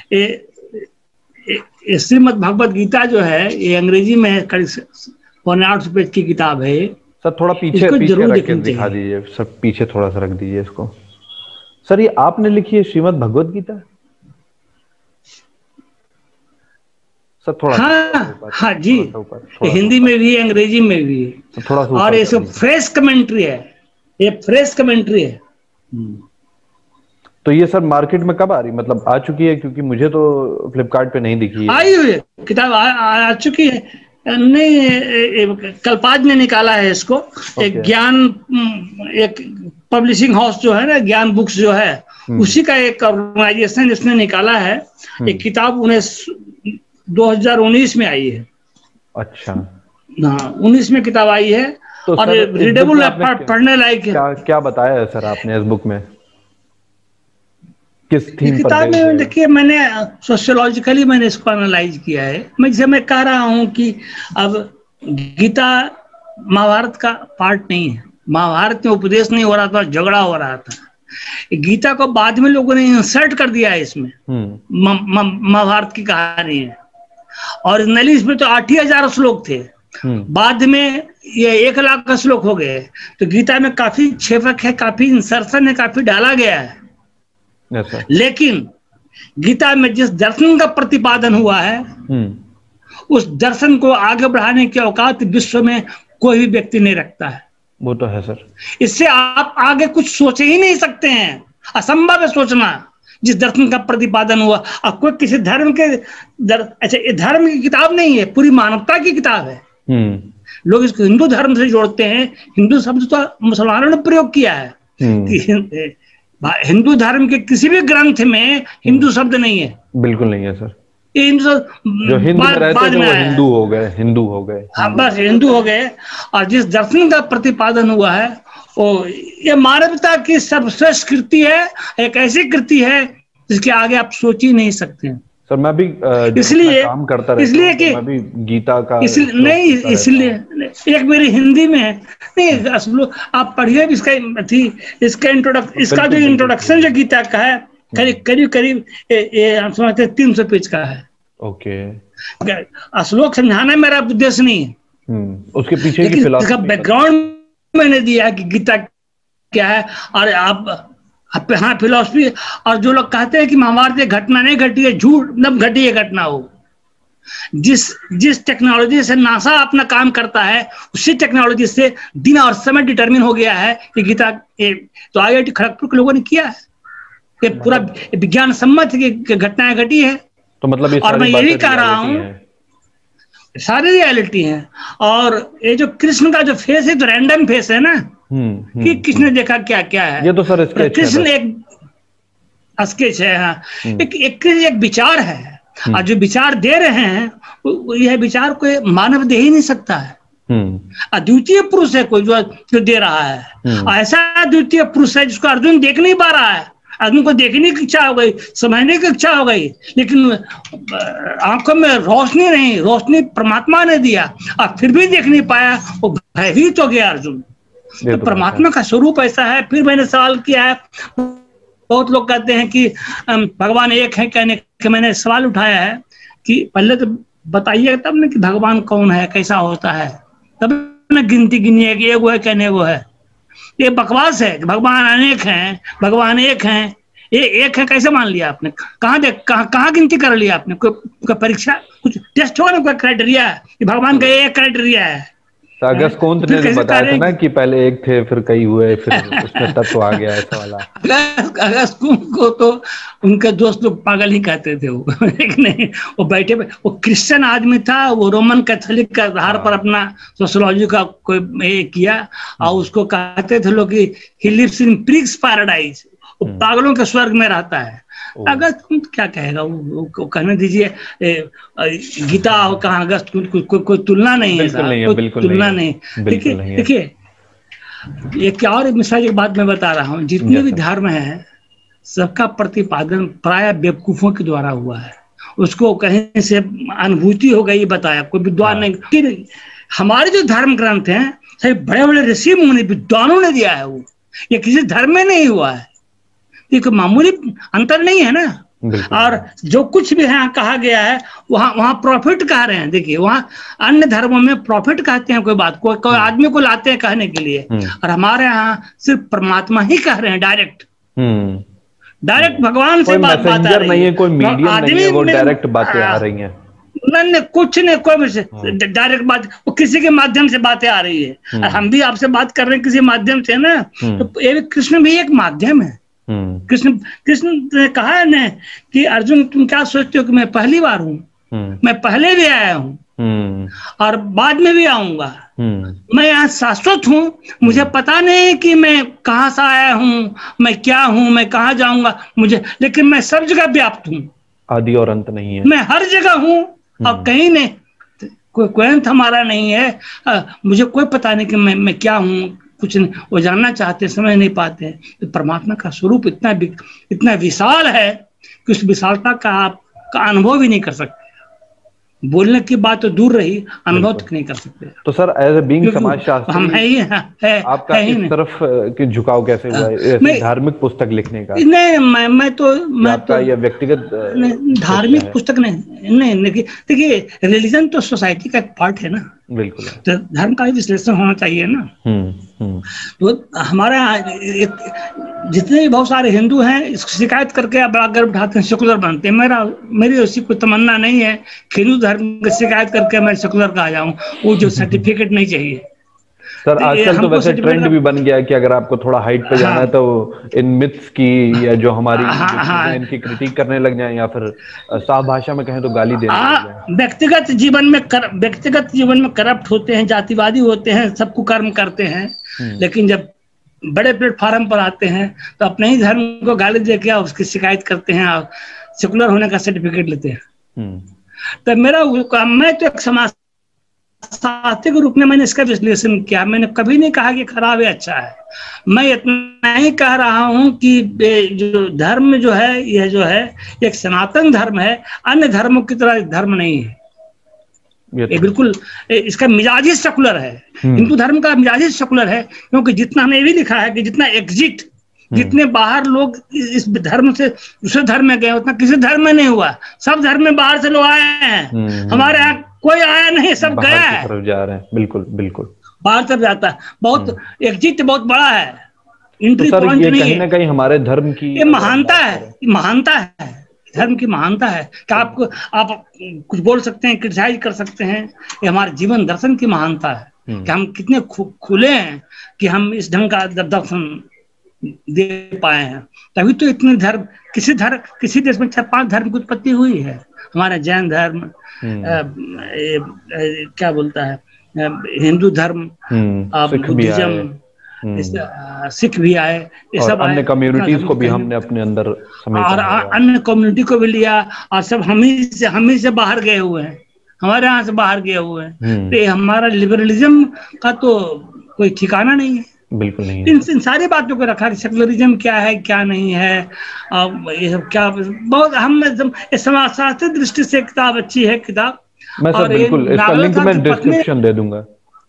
श्रीमद् भगवत गीता जो है, ये अंग्रेजी में 800 पेज की किताब है। सर थोड़ा पीछे रख के दिखा दीजिए सर, पीछे थोड़ा सा रख दीजिए इसको। सर ये आपने लिखी है श्रीमद् भगवत गीता? सर थोड़ा हाँ जी, हिंदी में भी, अंग्रेजी में भी, थोड़ा और ये सब फ्रेश कमेंट्री है, ये फ्रेश कमेंट्री है। तो ये सर मार्केट में कब आ रही, मतलब आ चुकी है? क्योंकि मुझे तो फ्लिपकार्ट पे नहीं दिखी है। आई हुई है किताब, आ चुकी है। नहीं, कल्पाज ने निकाला है इसको। एक ज्ञान, एक पब्लिशिंग हाउस जो है ना, ज्ञान बुक्स जो है, उसी का एक ऑर्गेनाइजेशन इसने निकाला है। एक किताब 2019 में आई है। अच्छा, हाँ 19 में किताब आई है। तो और रीडेबल है, पढ़ने लायक है। क्या बताया है सर आपने इस बुक में? किस थीम किताब में देखिए, मैंने सोशियोलॉजिकली मैंने इसको एनालाइज किया है। मैं कह रहा हूँ कि अब गीता महाभारत का पार्ट नहीं है। महाभारत में उपदेश नहीं हो रहा था, झगड़ा हो रहा था। गीता को बाद में लोगों ने इंसर्ट कर दिया है इसमें। महाभारत की कहानी है, और ओरिजिनली इसमें तो 8,000 श्लोक थे, बाद में ये 1,00,000 का श्लोक हो गए। तो गीता में काफी क्षेपक है, काफी इंसर्शन है, काफी डाला गया है। लेकिन गीता में जिस दर्शन का प्रतिपादन हुआ है, उस दर्शन को आगे बढ़ाने की औकात विश्व में कोई भी व्यक्ति नहीं रखता है। वो तो है सर। इससे आप आगे कुछ सोच ही नहीं सकते हैं, असंभव है सोचना। जिस दर्शन का प्रतिपादन हुआ, अब कोई किसी धर्म के अच्छा, ये धर्म की किताब नहीं है, पूरी मानवता की किताब है। लोग इसको हिंदू धर्म से जोड़ते हैं। हिंदू शब्द तो मुसलमानों ने प्रयोग किया है। हिंदू धर्म के किसी भी ग्रंथ में हिंदू शब्द नहीं है। बिल्कुल नहीं है सर। ये हिंदू जो हिंदू में रहते थे वो हिंदू हो गए। हाँ, बस हिंदू हो गए। और जिस दर्शन का प्रतिपादन हुआ है, वो ये मानवता की सर्वश्रेष्ठ कृति है। एक ऐसी कृति है जिसके आगे आप सोच ही नहीं सकते हैं। सर मैं भी इसलिए काम करता रहता इसलिए हूं, कि मैं भी गीता का नहीं, इसलिए एक मेरी हिंदी में है नहीं, असल आप पढ़िए इसका जो इंट्रोडक्शन जो गीता का है करीब करीब 300 पेज का है। ओके, श्लोक समझाना मेरा उद्देश्य नहीं है, उसके पीछे की इसका बैकग्राउंड मैंने दिया कि गीता क्या है। और आप हाँ फिलॉसफी, और जो लोग कहते हैं कि महाभारत ये घटना नहीं घटी है, झूठ, मतलब घटी है घटना हो। जिस टेक्नोलॉजी से नासा अपना काम करता है उसी टेक्नोलॉजी से दिन और समय डिटरमिन हो गया है कि गीता तो IIT खड़गपुर के लोगों ने किया है, ये पूरा विज्ञान सम्मत की घटनाएं घटी है। तो मतलब और मैं यही कह रहा हूँ सारी रियलिटी है। और ये जो कृष्ण का जो फेस है तो रैंडम फेस है ना, कि किसने देखा क्या क्या है, ये तो सर कृष्ण एक स्केच है। हाँ, एक विचार है, और जो विचार दे रहे हैं यह विचार कोई मानव दे ही नहीं सकता है, अद्वितीय पुरुष है कोई जो दे रहा है। ऐसा अद्वितीय पुरुष है जिसको अर्जुन देख नहीं पा रहा है। अर्जुन को देखने की इच्छा हो गई, समझने की इच्छा हो गई, लेकिन आंखों में रोशनी नहीं, रोशनी परमात्मा ने दिया और फिर भी देख नहीं पाया, वो भयभीत हो गया अर्जुन। तो परमात्मा का स्वरूप ऐसा है। फिर मैंने सवाल किया है, बहुत लोग कहते हैं कि भगवान एक है, कहने के मैंने सवाल उठाया है कि पहले तो बताइए तब ना कि भगवान कौन है, कैसा होता है, तब ना गिनती गिनिए कि एगो है कहने वो है। ये बकवास है कि भगवान अनेक हैं, भगवान एक हैं। ये एक है कैसे मान लिया आपने? कहाँ गिनती कर लिया आपने? कोई परीक्षा, कुछ टेस्ट होगा ना, कोई क्राइटेरिया है कि भगवान का एक क्राइटेरिया है। अगस्त्य ने बताया था ना कि पहले एक थे फिर कई हुए, फिर उसमें तत्व आ गया ऐसा वाला। अगस्त्य को तो उनके दोस्त लोग पागल ही कहते थे वो नहीं, वो बैठे वो क्रिश्चियन आदमी था, वो रोमन कैथोलिक के आधार पर अपना सोशियोलॉजी का कोई किया, और उसको कहते थे लोग कि he lives in pigs paradise, वो पागलों के स्वर्ग में रहता है। अगस्त क्या कहेगा वो कहने दीजिए, गीता और कहाँ अगस्त कोई तुलना नहीं है, कोई तुलना नहीं। देखिए ये क्या और मिसाल एक बात मैं बता रहा हूँ, जितने भी धर्म है सबका प्रतिपादन प्राय बेवकूफों के द्वारा हुआ है, उसको कहीं से अनुभूति हो गई बताया, कोई विद्वान नहीं। हमारे जो धर्म ग्रंथ हैं सभी बड़े बड़े ऋषि मुनि विद्वानों ने दिया है, वो ये किसी धर्म में नहीं हुआ है, ये कोई मामूली अंतर नहीं है ना। और जो कुछ भी यहाँ कहा गया है वहाँ प्रॉफिट कह रहे हैं। देखिए वहाँ अन्य धर्मों में प्रॉफिट कहते हैं कोई बात को, कोई आदमी को लाते हैं कहने के लिए, और हमारे यहाँ सिर्फ परमात्मा ही कह रहे हैं डायरेक्ट भगवान से बात आ रही है, कोई मीडियम नहीं है, वो डायरेक्ट बातें आ रही हैं। नहीं कुछ नहीं, कोई डायरेक्ट बात, वो किसी के माध्यम से बातें आ रही है। हम भी आपसे बात कर रहे हैं किसी माध्यम से ना, तो ये कृष्ण भी एक माध्यम है। कृष्ण ने कहा है ना कि अर्जुन तुम क्या सोचते हो कि मैं पहली बार हूँ, मैं पहले भी आया हूँ और बाद में भी आऊंगा, मैं यहाँ शाश्वत हूँ, मुझे पता नहीं कि मैं कहाँ से आया हूँ, मैं क्या हूँ, मैं कहाँ जाऊंगा, मुझे, लेकिन मैं सब जगह व्याप्त हूँ, आदि और अंत नहीं है, मैं हर जगह हूँ और कहीं नहीं, कोई अंत हमारा नहीं है। मुझे कोई पता नहीं कि मैं क्या हूँ, कुछ वो जानना चाहते समझ नहीं पाते हैं। तो परमात्मा का स्वरूप इतना विशाल है कि उस विशालता का आप का अनुभव भी नहीं कर सकते। बोलने की बात तो दूर रही, अनुभव तक नहीं कर सकते। तो सर एज ए बीइंग समाजशास्त्री हम है आपका इस तरफ की झुकाव कैसे हुआ है धार्मिक पुस्तक लिखने का? नहीं मैं तो ये व्यक्तिगत धार्मिक पुस्तक नहीं। देखिए रिलीजन तो सोसाइटी का एक पार्ट है ना, बिल्कुल, तो धर्म का भी विश्लेषण होना चाहिए ना। तो हमारे यहाँ जितने भी बहुत सारे हिंदू हैं शिकायत करके अब अगर उठाते हैं सेकुलर बनते हैं। मेरी ऐसी कोई तमन्ना नहीं है कि हिंदू धर्म की शिकायत करके मैं सेकुलर कहा जाऊं, वो जो सर्टिफिकेट नहीं चाहिए। सर आजकल तो वैसे ट्रेंड भी बन गया है कि अगर आपको थोड़ा हाइट पे जाना है तो इन मिथ्स की या जो हमारी इनकी क्रिटिक करने लग जाए, या फिर साफ भाषा में कहें तो गाली देने लग जाए। व्यक्तिगत जीवन में करप्ट होते हैं, जातिवादी होते हैं, सब कुकर्म करते हैं, लेकिन जब बड़े प्लेटफॉर्म पर आते हैं तो अपने ही धर्म को गाली देके उसकी शिकायत करते हैं और सेकुलर होने का सर्टिफिकेट लेते हैं। तो मैं तो एक समाज समाजशास्त्री के रूप में मैंने इसका विश्लेषण किया। मैंने कभी नहीं कहा कि खराब है अच्छा है, मैं इतना ही कह रहा हूं कि जो धर्म जो है, यह जो है एक सनातन धर्म है, अन्य धर्मों की तरह धर्म नहीं है। ये बिल्कुल इसका मिजाज ही सेकुलर है। हिंदू धर्म का मिजाज ही सेकुलर है, क्योंकि जितना हमने ये भी लिखा है कि जितना एग्जिट, जितने बाहर लोग इस धर्म से दूसरे धर्म में गए, उतना किसी धर्म में नहीं हुआ। सब धर्म में बाहर से लोग आए हैं, हमारे यहाँ कोई आया नहीं, सब गया है, जा रहे हैं। बिल्कुल बिल्कुल बाहर तरफ जाता है। बहुत एग्जिट बहुत बड़ा है, एंट्री तो पॉइंट नहीं है। कहीं ना कहीं हमारे धर्म की ये महानता है, महानता है, धर्म की महानता है कि आप कुछ बोल सकते हैं, क्रिटिसाइज कर सकते हैं। ये हमारे जीवन दर्शन की महानता है कि हम कितने खुले हैं कि हम इस ढंग का दर्शन दे पाए हैं। तभी तो इतने धर्म, किसी देश में 4-5 धर्म की उत्पत्ति हुई है। हमारा जैन धर्म, क्या बोलता है, हिंदू धर्म, बुद्धिज्म, सिख भी आए, ये सब अन्य कम्युनिटीज को भी हमने अपने अंदर और अन्य कम्युनिटी को भी लिया, और सब हम ही से बाहर गए हुए हैं, हमारे यहाँ से बाहर गए हुए हैं। तो हमारा लिबरलिज्म का तो कोई ठिकाना नहीं है। बिल्कुल नहीं है। इन सारी बातों को रखा कि सेकुलरिज्म क्या है क्या नहीं है, ये सब क्या, बहुत हम समाजशास्त्री दृष्टि से किताब अच्छी है किताब। मैं सर बिल्कुल इसका लिंक मैं डिस्क्रिप्शन दे दूंगा।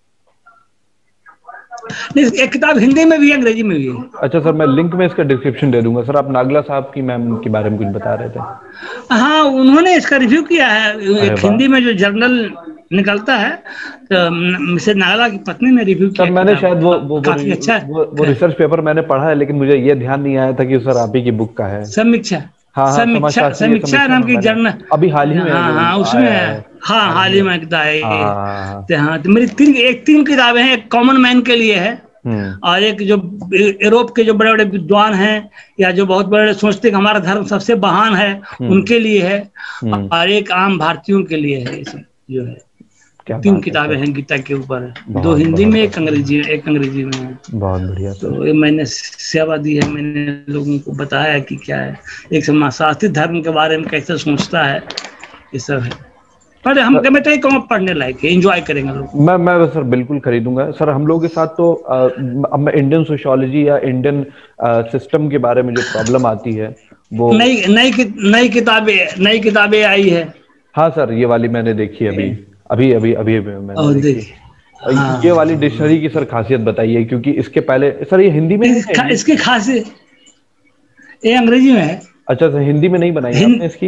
नहीं, एक किताब हिंदी में भी है, अंग्रेजी में भी है। अच्छा सर, मैं लिंक में इसका डिस्क्रिप्शन दे दूंगा। सर आप नागला साहब की मैम के बारे में कुछ बता रहे थे। हाँ, उन्होंने इसका रिव्यू किया है, एक हिंदी में जो जर्नल निकलता है, तो मिसेस नागला की पत्नी ने रिव्यू किया। सर मैंने शायद वो काफी अच्छा वो रिसर्च पेपर मैंने पढ़ा है, लेकिन मुझे ये ध्यान नहीं आया था कि सर आप ही की बुक का है। समीक्षा, समीक्षा नाम की जर्नल अभी हाल ही में, हाँ उसमें, हाँ हाल ही में किताब है। हाँ, तो मेरी तीन किताबें हैं। एक कॉमन मैन के लिए है, और एक जो यूरोप के जो बड़े बड़े विद्वान हैं, या जो बहुत बड़े सोचते हैं हमारा धर्म सबसे महान है, उनके लिए है, और एक आम भारतीयों के लिए है। जो है 3 किताबें हैं गीता के ऊपर, 2 हिंदी में, एक अंग्रेजी में है। बहुत बढ़िया। तो ये मैंने सेवा दी है, मैंने लोगों को बताया कि क्या है, एक समाजशास्त्री धर्म के बारे में कैसे सोचता है, ये सब है। पर हम पढ़ने लायक है, एंजॉय करेंगे लोग। मैं सर बिल्कुल खरीदूंगा। सर हम लोगों के साथ तो अब मैं इंडियन सोशियोलॉजी या इंडियन सिस्टम के बारे में जो प्रॉब्लम आती है, वो नई किताबें आई है। हाँ सर, ये वाली मैंने देखी अभी मैंने देखी। हाँ। ये वाली डिक्शनरी की सर खासियत बताइए, क्योंकि इसके पहले सर ये हिंदी में इसकी खासियत, ये अंग्रेजी में है। अच्छा सर, हिंदी में नहीं बनाई आपने इसकी?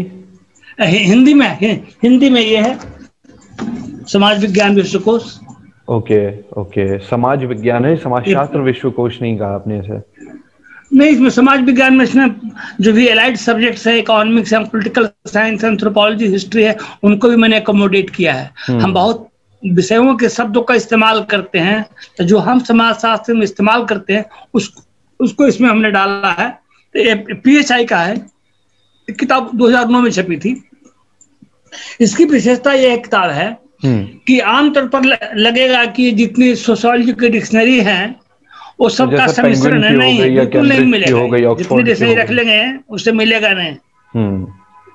हिंदी में ये है, समाज विज्ञान विश्वकोश। ओके, समाज विज्ञान है, समाजशास्त्र विश्वकोश नहीं कहा आपने इसे? नहीं, इसमें समाज विज्ञान में इसमें जो भी एलाइड सब्जेक्ट्स है, इकोनॉमिक्स है, पॉलिटिकल साइंस, एंथ्रोपोलॉजी, हिस्ट्री है, उनको भी मैंने अकोमोडेट किया है। हम बहुत विषयों के शब्दों का इस्तेमाल करते हैं, तो जो हम समाजशास्त्र में इस्तेमाल करते हैं उसको इसमें हमने डाला है। तो PHI का है, किताब 2009 में छपी थी। इसकी विशेषता यह किताब है कि आमतौर पर लगेगा कि जितनी सोशियोलॉजी की डिक्शनरी है वो सबका सम्मिश्रण है, नहीं, बिल्कुल नहीं मिलेगा। जितनी डिक्शनरी रख लेंगे उससे मिलेगा नहीं।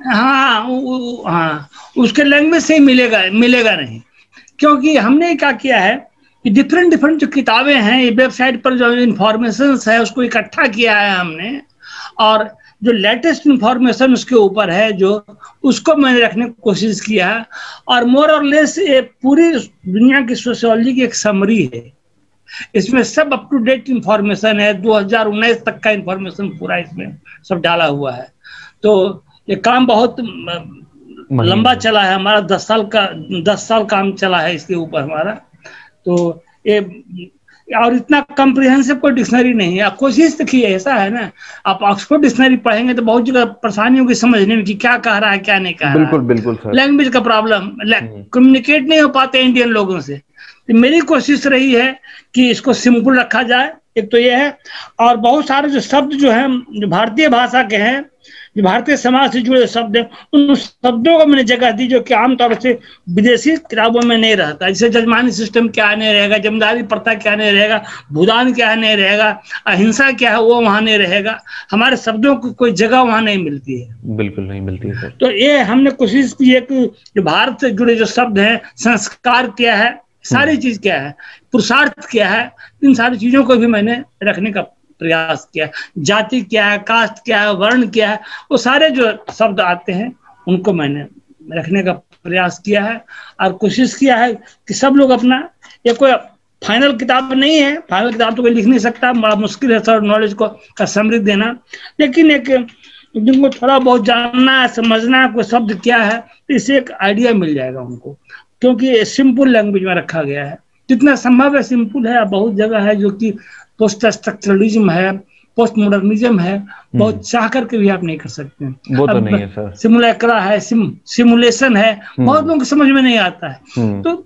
हाँ, उसके लैंग्वेज से ही मिलेगा नहीं, क्योंकि हमने क्या किया है कि डिफरेंट जो किताबें हैं, वेबसाइट पर जो इंफॉर्मेशन है उसको इकट्ठा किया है हमने, और जो लेटेस्ट इंफॉर्मेशन उसके ऊपर है जो उसको मैंने रखने की कोशिश किया है। और मोर और लेस ये पूरी दुनिया की सोशियोलॉजी की एक समरी है। इसमें सब अप टू डेट इंफॉर्मेशन है, 2019 तक का इंफॉर्मेशन पूरा इसमें सब डाला हुआ है। तो ये काम बहुत लंबा चला है हमारा, 10 साल काम चला है इसके ऊपर हमारा। तो ये और इतना कॉम्प्रिहेंसिव कोई डिक्शनरी नहीं है। आप कोशिश तो की है, ऐसा है ना, आप ऑक्सफोर्ड डिक्शनरी पढ़ेंगे तो बहुत जगह परेशानी होगी समझने में कि क्या कह रहा है क्या नहीं कह रहा है। बिल्कुल सर, लैंग्वेज का प्रॉब्लम, कम्युनिकेट नहीं हो पाते इंडियन लोगों से। तो मेरी कोशिश रही है कि इसको सिंपल रखा जाए, एक तो ये है, और बहुत सारे जो शब्द जो हैं जो भारतीय भाषा के हैं, जो भारतीय समाज से जुड़े शब्द हैं, उन शब्दों को मैंने जगह दी जो कि आमतौर से विदेशी किताबों में नहीं रहता। जैसे जजमानी सिस्टम क्या नहीं रहेगा, जमींदारी प्रथा क्या नहीं रहेगा, भूदान क्या नहीं रहेगा, अहिंसा क्या है वो वहां नहीं रहेगा, हमारे शब्दों की कोई जगह वहां नहीं मिलती है। बिल्कुल नहीं मिलती है सर। तो ये हमने कोशिश की है कि जो भारत से जुड़े जो शब्द हैं, संस्कार क्या है, सारी चीज क्या है, पुरुषार्थ क्या है, इन सारी चीजों को भी मैंने रखने का प्रयास किया। जाति क्या है, कास्ट क्या है, वर्ण क्या है, वो सारे जो शब्द आते हैं उनको मैंने रखने का प्रयास किया है। और कोशिश किया है कि सब लोग अपना, ये कोई फाइनल किताब नहीं है, फाइनल किताब तो कोई लिख नहीं सकता, बड़ा मुश्किल है सर नॉलेज को का समृद्ध देना, लेकिन एक जिनको थोड़ा बहुत जानना है, समझना है कोई शब्द क्या है, तो इससे एक आइडिया मिल जाएगा उनको, क्योंकि सिंपल लैंग्वेज में रखा गया है, जितना संभव है सिंपल है। बहुत जगह है जो कि पोस्ट स्ट्रक्चरलिज्म है, पोस्ट मॉडर्निज्म है, बहुत चाह करके भी आप नहीं कर सकते हैं। वो तो नहीं है सर। सिमुलेक्रा है, सिमुलेशन है, बहुत लोगों को समझ में नहीं आता है। तो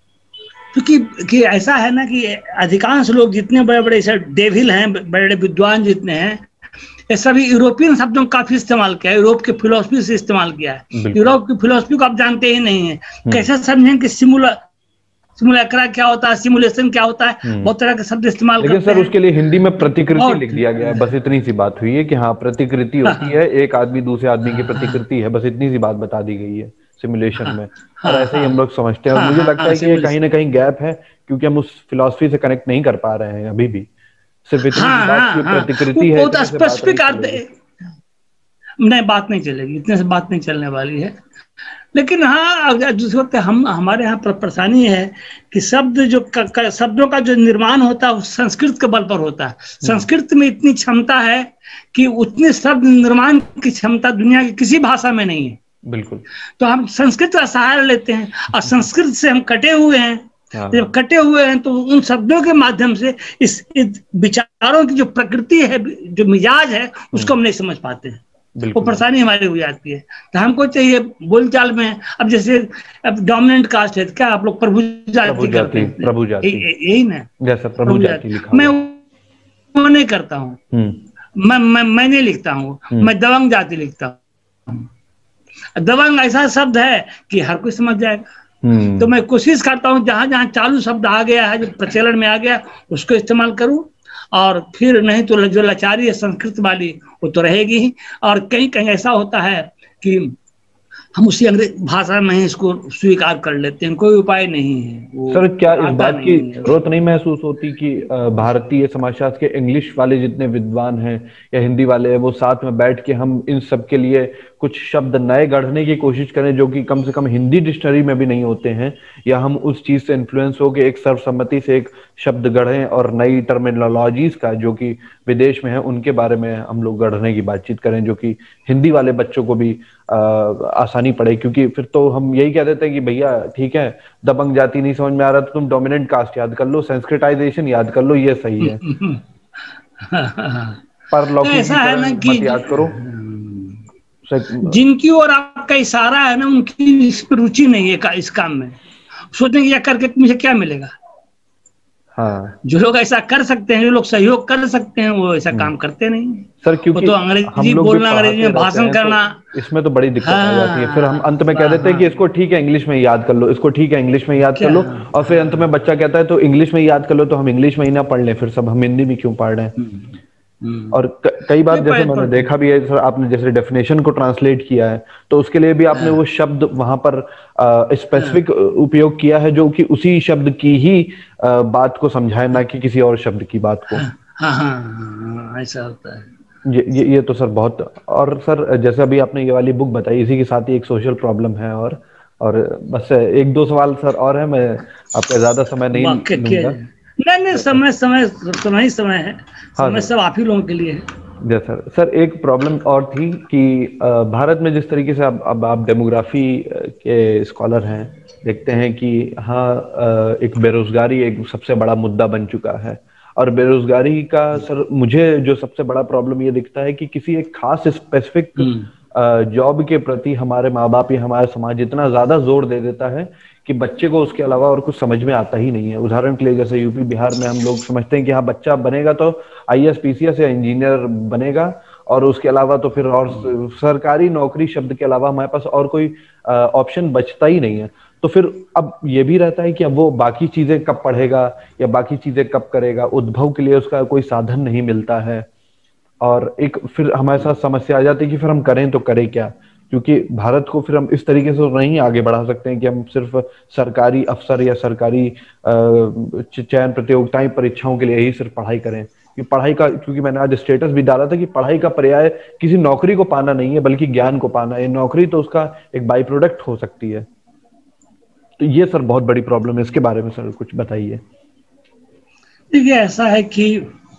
क्योंकि ऐसा है ना कि अधिकांश लोग जितने बड़े बड़े ऐसे डेविल हैं, बड़े बड़े विद्वान जितने हैं, ये सभी यूरोपियन शब्दों का काफी इस्तेमाल किया है, यूरोप के फिलोसफी से इस्तेमाल किया है। यूरोप की फिलोसफी को आप जानते ही नहीं है, कैसे समझें कि सिमुलेक्रा क्या होता है, सिमुलेशन क्या होता है, बहुत तरह के शब्द इस्तेमाल करते हैं। लेकिन सर उसके लिए हिंदी में प्रतिकृति लिख दिया गया है, बस इतनी सी बात हुई है कि हाँ प्रतिकृति होती है, एक आदमी दूसरे आदमी की प्रतिकृति है, बस इतनी सी बात बता दी गई है सिमुलेशन में। और ऐसे ही हम लोग समझते हैं, और मुझे लगता है कि ये कहीं ना कहीं गैप है, क्योंकि हम उस फिलॉसफी से कनेक्ट नहीं कर पा रहे हैं अभी भी। सिर्फ इतनी बात की प्रतिकृति है, बहुत स्पेसिफिक नहीं, बात नहीं चलेगी, इतने से बात नहीं चलने वाली है। लेकिन हाँ, जिस वक्त हमारे यहाँ परेशानी है कि शब्दों का जो निर्माण होता है वो संस्कृत के बल पर होता है। संस्कृत में इतनी क्षमता है कि उतने शब्द निर्माण की क्षमता दुनिया की किसी भाषा में नहीं है। बिल्कुल। तो हम संस्कृत का सहारा लेते हैं, और संस्कृत से हम कटे हुए हैं। जब कटे हुए हैं तो उन शब्दों के माध्यम से इस विचारों की जो प्रकृति है, जो मिजाज है, उसको हम नहीं समझ पाते हैं। वो परेशानी हमारी हो जाती है। तो हमको चाहिए बोलचाल में, अब जैसे अब डोमिनेंट कास्ट है, क्या आप लोग प्रभु जाति, यही ना, जैसा प्रभु जाति लिखा, मैं वो नहीं करता हूँ, मैं नहीं लिखता हूँ, मैं दबंग जाति लिखता हूँ। दबंग ऐसा शब्द है कि हर कोई समझ जाएगा। तो मैं कोशिश करता हूँ जहां जहां चालू शब्द आ गया है, जो प्रचलन में आ गया, उसको इस्तेमाल करूं, और फिर नहीं तो जो लाचारी है संस्कृत वाली वो तो रहेगी ही। और कहीं कहीं ऐसा होता है कि हम उसी अंग्रेज भाषा में ही इसको स्वीकार कर लेते हैं, कोई उपाय नहीं है। सर क्या इस बात की जरूरत नहीं महसूस होती कि भारतीय समाजशास्त्र के इंग्लिश वाले जितने विद्वान हैं या हिंदी वाले हैं, वो साथ में बैठ के हम इन सब के लिए कुछ शब्द नए गढ़ने की कोशिश करें, जो कि कम से कम हिंदी डिक्शनरी में भी नहीं होते हैं, या हम उस चीज से इन्फ्लुएंस हो के एक सर्वसम्मति से एक शब्द गढ़ें और नई टर्मिनोलॉजीज का जो कि विदेश में है उनके बारे में हम लोग गढ़ने की बातचीत करें, जो कि हिंदी वाले बच्चों को भी आसानी पड़े। क्योंकि फिर तो हम यही कह देते हैं कि भैया ठीक है, दबंग जाति नहीं समझ में आ रहा तो तुम डोमिनेंट कास्ट याद कर लो, संस्कृताइजेशन याद कर लो, ये सही है। पर लौकिक मत याद करो। जिनकी ओर आपका इशारा है ना, उनकी इस पर रुचि नहीं है इस काम में, सोचेंगे यह करके मुझे क्या मिलेगा। हाँ। जो लोग ऐसा कर सकते हैं, जो लोग सहयोग कर सकते हैं, वो ऐसा काम करते नहीं सर, क्योंकि तो अंग्रेजी बोलना, अंग्रेजी में भाषण करना, इसमें तो बड़ी दिक्कत आ जाती है। फिर हम अंत में कह देते हैं कि इसको ठीक है इंग्लिश में याद कर लो, इसको ठीक है इंग्लिश में याद कर लो, और फिर अंत में बच्चा कहता है तो इंग्लिश में याद कर लो, तो हम इंग्लिश में ही ना पढ़ लें, फिर सब हम हिंदी में क्यों पढ़ रहे हैं। और कई बार जैसे मैंने देखा भी है सर, आपने जैसे डेफिनेशन को ट्रांसलेट किया है तो उसके लिए भी आपने वो शब्द वहां पर स्पेसिफिक उपयोग किया है, जो कि उसी शब्द की ही बात को समझाए, ना कि किसी और शब्द की बात को। ऐसा होता है। ये तो सर बहुत। और सर जैसे अभी आपने ये वाली बुक बताई, इसी के साथ ही एक सोशल प्रॉब्लम है, और बस एक दो सवाल सर और है, मैं आपका ज्यादा समय नहीं लूंगा। नहीं, समय है। समय सब आप ही लोगों के लिए है। सर एक प्रॉब्लम और थी कि भारत में जिस तरीके से अब आप डेमोग्राफी के स्कॉलर हैं, देखते हैं कि हाँ एक बेरोजगारी एक सबसे बड़ा मुद्दा बन चुका है। और बेरोजगारी का सर मुझे जो सबसे बड़ा प्रॉब्लम ये दिखता है कि किसी एक खास स्पेसिफिक जॉब के प्रति हमारे माँ बाप या हमारा समाज इतना ज्यादा जोर दे देता है कि बच्चे को उसके अलावा और कुछ समझ में आता ही नहीं है। उदाहरण के लिए जैसे यूपी बिहार में हम लोग समझते हैं कि हाँ बच्चा बनेगा तो आईएएस पीसीएस या इंजीनियर बनेगा, और उसके अलावा तो फिर और सरकारी नौकरी शब्द के अलावा हमारे पास और कोई ऑप्शन बचता ही नहीं है। तो फिर अब ये भी रहता है कि अब वो बाकी चीजें कब पढ़ेगा या बाकी चीजें कब करेगा, उद्भव के लिए उसका कोई साधन नहीं मिलता है। और एक फिर हमारे साथ समस्या आ जाती है कि फिर हम करें तो करें क्या, क्योंकि भारत को फिर हम इस तरीके से नहीं आगे बढ़ा सकते हैं कि हम सिर्फ सरकारी अफसर या सरकारी चयन प्रतियोगिताएं परीक्षाओं के लिए ही सिर्फ पढ़ाई करें। कि पढ़ाई का, क्योंकि मैंने आज स्टेटस भी डाला था कि पढ़ाई का पर्याय किसी नौकरी को पाना नहीं है बल्कि ज्ञान को पाना है। नौकरी तो उसका एक बाई प्रोडक्ट हो सकती है। तो ये सर बहुत बड़ी प्रॉब्लम है, इसके बारे में सर कुछ बताइए। देखिए ऐसा है कि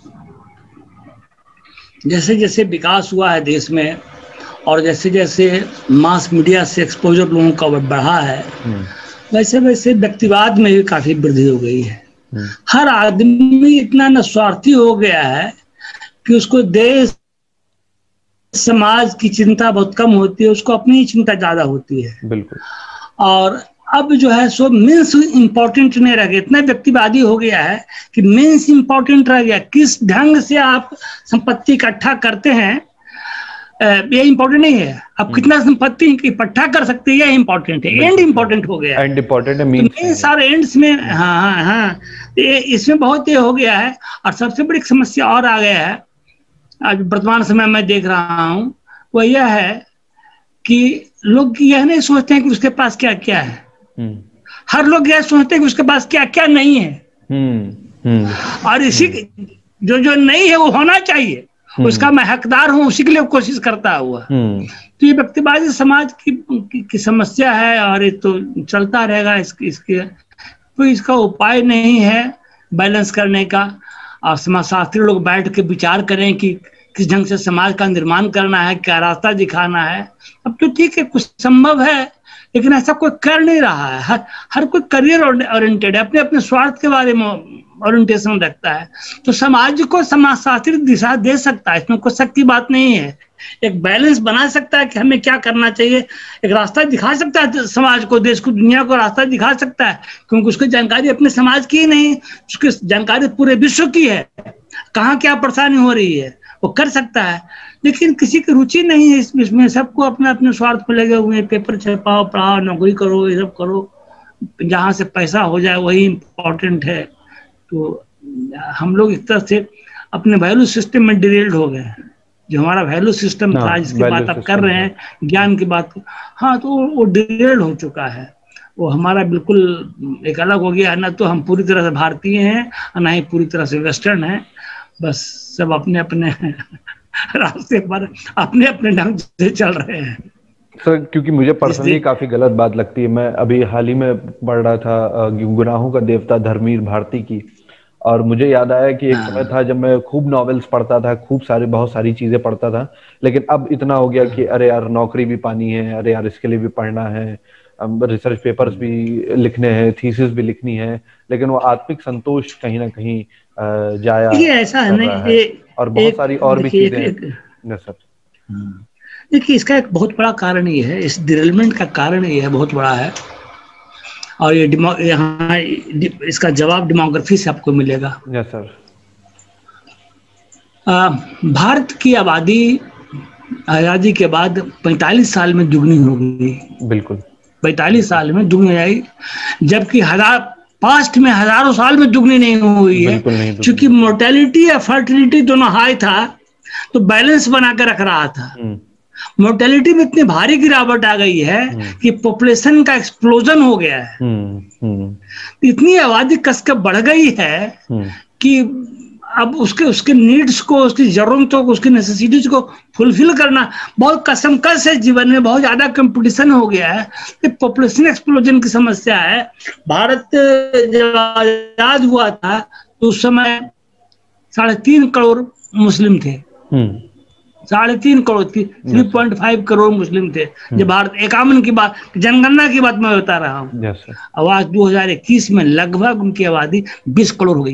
जैसे जैसे विकास हुआ है देश में और जैसे जैसे मास मीडिया से एक्सपोजर लोगों का बढ़ा है, वैसे वैसे व्यक्तिवाद में भी काफी वृद्धि हो गई है। हर आदमी इतना निस्वार्थी हो गया है कि उसको देश समाज की चिंता बहुत कम होती है, उसको अपनी ही चिंता ज्यादा होती है। बिल्कुल। और अब जो है सो मीन्स इंपॉर्टेंट नहीं रह गया, इतना व्यक्तिवादी हो गया है कि मीन्स इंपॉर्टेंट रह गया। किस ढंग से आप संपत्ति इकट्ठा करते हैं ये इंपॉर्टेंट नहीं है। आप कितना संपत्ति इकट्ठा कर सकते हैं ये इंपॉर्टेंट है, एंड इंपॉर्टेंट हो गया। एंड इंपॉर्टेंट है, मीन्स सारे एंड्स में। हाँ, इसमें बहुत ये हो गया है। और सबसे बड़ी समस्या और आ गया है आज वर्तमान समय में देख रहा हूँ, वो यह है कि लोग यह नहीं सोचते हैं कि उसके पास क्या क्या है। हर लोग यह सोचते हैं कि उसके पास क्या क्या नहीं है। और इसी जो नहीं है वो होना चाहिए, उसका मैं हकदार हूं, उसी के लिए कोशिश करता हुआ। तो ये व्यक्तिवादी समाज की समस्या है और ये तो चलता रहेगा। इसके कोई इसका उपाय नहीं है बैलेंस करने का। और समाजशास्त्री लोग बैठ के विचार करें कि किस ढंग से समाज का निर्माण करना है, क्या रास्ता दिखाना है। अब तो ठीक है, कुछ संभव है, लेकिन ऐसा कोई कर नहीं रहा है। हर कोई करियर ओरिएंटेड है, अपने अपने स्वार्थ के बारे में ओरिएंटेशन रखता है। तो समाज को समाजशास्त्री दिशा दे सकता है, इसमें कोई शक की बात नहीं है। एक बैलेंस बना सकता है कि हमें क्या करना चाहिए, एक रास्ता दिखा सकता है समाज को, देश को, दुनिया को रास्ता दिखा सकता है। क्योंकि उसकी जानकारी अपने समाज की ही नहीं, उसकी जानकारी पूरे विश्व की है, कहाँ क्या परेशानी हो रही है वो कर सकता है। लेकिन किसी की रुचि नहीं है इसमें, सबको अपने अपने स्वार्थ पर लगे हुए हैं। पेपर छपाओ, पढ़ाओ, नौकरी करो, ये सब करो, जहाँ से पैसा हो जाए वही इम्पोर्टेंट है। तो हम लोग इस तरह से अपने वैल्यू सिस्टम में डिरेल्ड हो गए। जो हमारा वैल्यू सिस्टम था, जिसकी बात आप कर रहे हैं, ज्ञान की बात, हाँ, तो वो डिरेल्ड हो चुका है। वो हमारा बिल्कुल एक अलग हो गया है। ना तो हम पूरी तरह से भारतीय हैं और ना ही पूरी तरह से वेस्टर्न है। बस सब अपने अपने रास्ते पर अपने अपने ढंग से चल रहे हैं सर। क्योंकि मुझे पर्सनली काफी गलत बात लगती है। मैं अभी हाल ही में पढ़ रहा था गुनाहों का देवता धर्मवीर भारती की, और मुझे याद आया कि एक समय था जब मैं खूब नॉवेल्स पढ़ता था, खूब सारे बहुत सारी चीजें पढ़ता था। लेकिन अब इतना हो गया कि अरे यार नौकरी भी पानी है, अरे यार इसके लिए भी पढ़ना है, रिसर्च पेपर्स भी लिखने हैं, थीसिस भी लिखनी है, लेकिन वो आत्मिक संतोष कहीं ना कहीं जाया ऐसा है नहीं। और बहुत सारी और भी चीजें। सर देखिए, इसका एक बहुत बड़ा कारण ये है, इस डिरेलमेंट का कारण ये है, बहुत बड़ा है। और ये यहाँ इसका जवाब डेमोग्राफी से आपको मिलेगा। Yes sir. भारत की आबादी आजादी के बाद 45 साल में दुगनी हो गई। बिल्कुल 45 साल में दुगनी आई, जबकि पास्ट में हजारों साल में दुगनी नहीं हुई है। क्योंकि मोर्टेलिटी या फर्टिलिटी दोनों हाई था, तो बैलेंस बना के रख रहा था। मोर्टेलिटी में इतनी भारी गिरावट आ गई है कि पॉपुलेशन का एक्सप्लोजन हो गया है। इतनी आबादी कसकर बढ़ गई है कि अब उसके नीड्स को, उसकी जरूरतों को, उसकी नेसेसिटीज को फुलफिल करना बहुत कसमकस है। जीवन में बहुत ज्यादा कंपटीशन हो गया है। पॉपुलेशन एक्सप्लोजन की समस्या है। भारत जब आजाद हुआ था तो उस समय 3.5 करोड़ मुस्लिम थे। 3.5 करोड़ थी, 3.5 करोड़ मुस्लिम थे जब भारत 51 की बात, जनगणना की बात मैं बता रहा हूँ। अब आज 2021 में लगभग उनकी आबादी 20 करोड़ हो गई है।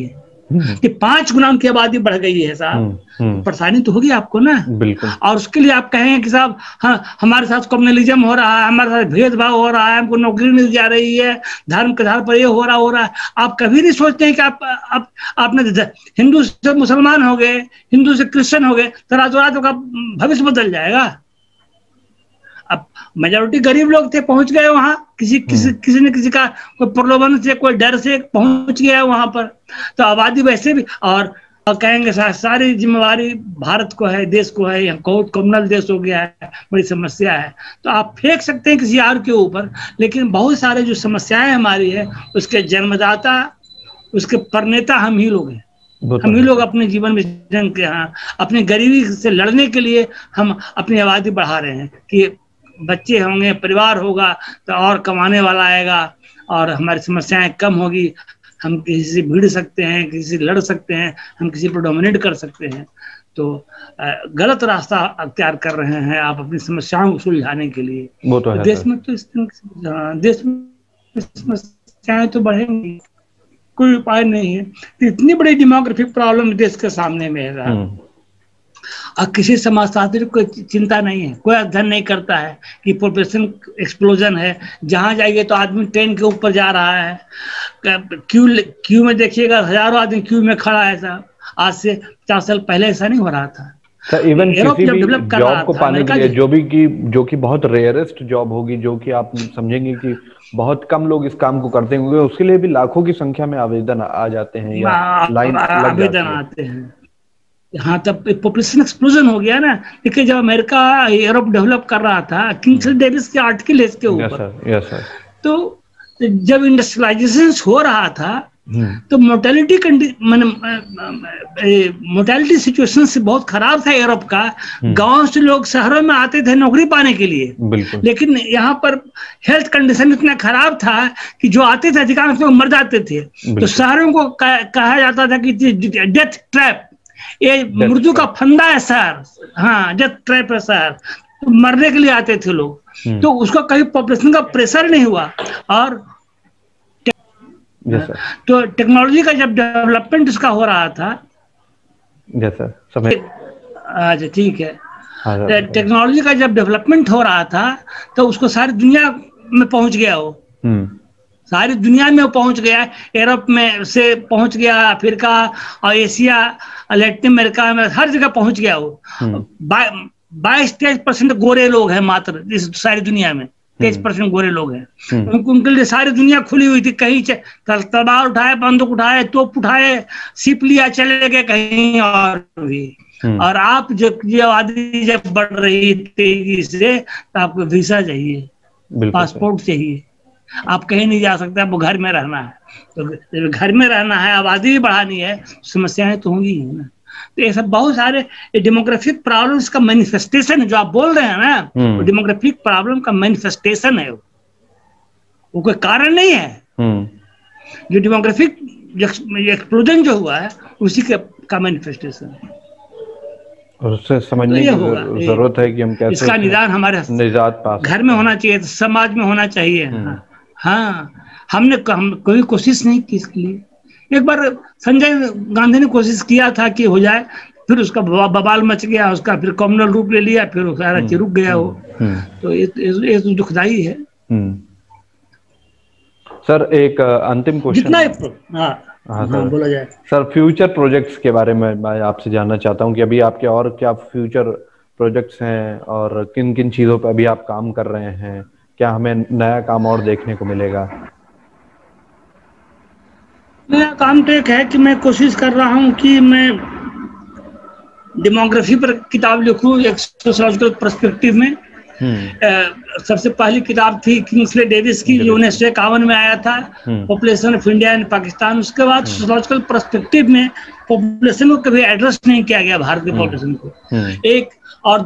कि 5 गुना उनकी आबादी बढ़ गई है साहब, परेशानी तो होगी आपको ना। बिल्कुल। और उसके लिए आप कहेंगे कि साहब हाँ हमारे साथ कम्युनलिज्म हो रहा है, हमारे साथ भेदभाव हो रहा है, हमको नौकरी मिल जा रही है, धर्म के आधार पर ये हो रहा है। आप कभी नहीं सोचते हैं कि आपने हिंदू से मुसलमान हो गए, हिंदू से क्रिश्चियन हो गए, तो रातों का भविष्य बदल जाएगा। अब मेजोरिटी गरीब लोग थे, पहुंच गए वहां, किसी न किसी का कोई प्रलोभन से, कोई डर से पहुंच गया वहां पर, तो आबादी वैसे भी। और कहेंगे सारी जिम्मेवारी भारत को है, देश को है, यहाँ कम्युनल देश हो गया है, बड़ी समस्या है। तो आप फेंक सकते हैं किसी और के ऊपर, लेकिन बहुत सारे जो समस्याएं हमारी है उसके जन्मदाता, उसके प्रणेता हम ही लोग हैं। हम ही लोग अपने जीवन में जंग के, हाँ, अपनी गरीबी से लड़ने के लिए हम अपनी आबादी बढ़ा रहे हैं कि बच्चे होंगे, परिवार होगा तो और कमाने वाला आएगा और हमारी समस्याएं कम होगी, हम किसी से भिड़ सकते हैं, किसी से लड़ सकते हैं, हम किसी पर डोमिनेट कर सकते हैं। तो गलत रास्ता अख्तियार कर रहे हैं आप अपनी समस्याओं को सुलझाने के लिए। वो तो है देश में तो देश में समस्याएं तो बढ़ेंगी, कोई उपाय नहीं है। तो इतनी बड़ी डेमोग्राफिक प्रॉब्लम देश के सामने में है और किसी समाजशास्त्री को चिंता नहीं है, कोई अध्ययन नहीं करता है कि पॉपुलेशन एक्सप्लोजन है। जहां जाइए तो आदमी ट्रेन के ऊपर जा रहा है, क्यू में देखिएगा हजारों आदमी क्यू में खड़ा है साहब। आज से 50 साल पहले ऐसा नहीं हो रहा था। इवन किसी भी जॉब को पाने के लिए जो कि बहुत रेयरेस्ट जॉब होगी, जो कि आप समझेंगे कि बहुत कम लोग इस काम को करते होंगे, उसके लिए भी लाखों की संख्या में आवेदन आ जाते हैं या लाइन आवेदन आते हैं। हाँ, तब पॉपुलेशन एक्सप्लोजन हो गया ना। देखिए जब अमेरिका यूरोप डेवलप कर रहा था, किंगस्ले डेविस के आर्टिकल है इसके ऊपर, तो जब इंडस्ट्रियलाइजेशन हो रहा था तो मोर्टेलिटी सिचुएशन से बहुत खराब था यूरोप का। गांव से लोग शहरों में आते थे नौकरी पाने के लिए, लेकिन यहाँ पर हेल्थ कंडीशन इतना खराब था कि जो आते थे अधिकांश लोग मर जाते थे। तो शहरों को कहा जाता था कि डेथ ट्रैप, ये मृत्यु का फंदा है सर, हाँ डेथ ट्रैप है सर, तो मरने के लिए आते थे लोग। तो उसका कभी पॉपुलेशन का प्रेशर नहीं हुआ। और तो टेक्नोलॉजी का जब डेवलपमेंट इसका हो रहा था, अच्छा ठीक है, टेक्नोलॉजी का जब डेवलपमेंट हो रहा था तो उसको सारी दुनिया में पहुंच गया हो, सारी दुनिया में पहुंच गया, यूरोप में से पहुंच गया, अफ्रीका और एशिया, लैटिन अमेरिका में हर जगह पहुंच गया हो। 22-23% गोरे लोग हैं मात्र इस सारी दुनिया में, 23% गोरे लोग हैं। उनके लिए सारी दुनिया खुली हुई थी, कहीं तलवार उठाए, बंदूक उठाए, तोप उठाए, सिप लिया, चले गए कहीं और भी। और आप जब आबादी जब बढ़ रही तेजी से तो आपको वीजा चाहिए, पासपोर्ट चाहिए, आप कहीं नहीं जा सकते, आपको घर में रहना है। तो घर में रहना है, आबादी भी बढ़ानी है, समस्याएं तो होंगी ही ना। तो ये सब बहुत सारे डेमोग्राफिक प्रॉब्लम्स का मैनिफेस्टेशन है जो आप बोल रहे हैं ना, वो डेमोग्राफिक प्रॉब्लम का मैनिफेस्टेशन है, वो कोई कारण नहीं है। जो डेमोग्राफिक एक्सप्लोजन जो हुआ है उसी का मैनिफेस्टेशन है। और उससे समझने की जरूरत है कि हम कैसे इसका निदान हमारे घर में होना चाहिए, समाज में होना चाहिए। हाँ, हमने कोई कोशिश नहीं की इसके लिए। एक बार संजय गांधी ने कोशिश किया था कि हो जाए, फिर उसका बवाल मच गया, उसका फिर कम्युनल रूप ले लिया, फिर सारा चीज रुक गया हो। तो ये तो दुखदाई है। सर एक अंतिम क्वेश्चन, हाँ, बोला जाए सर, फ्यूचर प्रोजेक्ट्स के बारे में मैं आपसे जानना चाहता हूँ कि अभी आपके और क्या फ्यूचर प्रोजेक्ट्स हैं और किन किन चीजों पर अभी आप काम कर रहे हैं, क्या हमें नया काम और देखने को मिलेगा? नया काम तो एक है कि मैं कोशिश कर रहा हूँ कि मैं डेमोग्राफी पर किताब लिखूं एक सोशियोलॉजिकल पर्सपेक्टिव में। सबसे पहली किताब थी किंग्सले डेविस की, जो 1951 में आया था, population of India and Pakistan. उसके बाद सोशियोलॉजिकल पर्सपेक्टिव में पॉपुलेशन को कभी एड्रेस नहीं किया गया, भारत के पॉपुलेशन को। एक और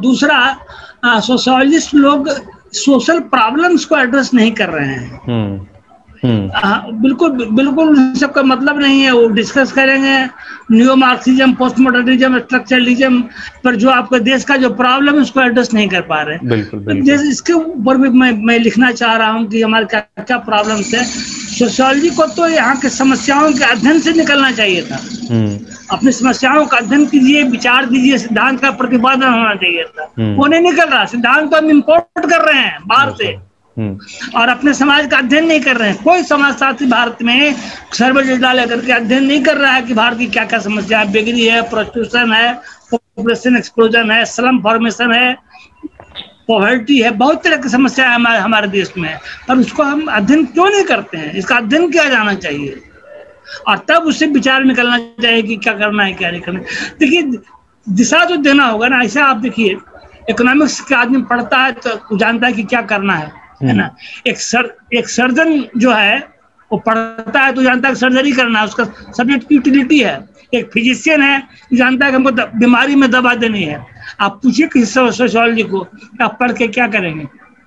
दूसरा, सोशियोलॉजिस्ट लोग सोशल प्रॉब्लम्स को एड्रेस नहीं कर रहे हैं। बिल्कुल बिल्कुल सबका मतलब नहीं है। वो डिस्कस करेंगे new Marxism, post modernism, structuralism पर, जो आपका देश का जो प्रॉब्लम है उसको एड्रेस नहीं कर पा रहे। बिल्कुल। इसके ऊपर भी मैं लिखना चाह रहा हूँ कि हमारे क्या क्या प्रॉब्लम्स है। सोशियोलॉजी को तो यहाँ के समस्याओं के अध्ययन से निकलना चाहिए था। अपनी समस्याओं का अध्ययन कीजिए, विचार दीजिए, सिद्धांत का प्रतिपादन होना चाहिए था। वो नहीं निकल रहा। सिद्धांत तो हम इम्पोर्ट कर रहे हैं बाहर से, और अपने समाज का अध्ययन नहीं कर रहे हैं। कोई समाजशास्त्री भारत में सर्वे डेटा लेकर के अध्ययन नहीं कर रहा है कि भारत की क्या क्या समस्या है। बेगरी है, प्रोस्टिट्यूशन है, पॉपुलेशन एक्सप्लोजन है, स्लम फॉर्मेशन है, पॉवर्टी है, बहुत तरह की समस्या है हमारे देश में। पर उसको हम अध्ययन क्यों नहीं करते हैं? इसका अध्ययन किया जाना चाहिए और तब उससे विचार निकलना चाहिए कि क्या करना है, क्या नहीं करना। देखिए, दिशा तो देना होगा ना। ऐसा आप देखिए, इकोनॉमिक्स का आदमी पढ़ता है तो जानता है कि क्या करना है ना। एक सर्जन जो है वो पढ़ता है तो जानता है सर्जरी करना है, उसका सब्जेक्ट यूटिलिटी है। एक फिजिशियन है जो जानता है कि हमको बीमारी में दवा देनी है। आप पूछिए किसी सोशियोलॉजी को, आप पढ़ के क्या करेंगे,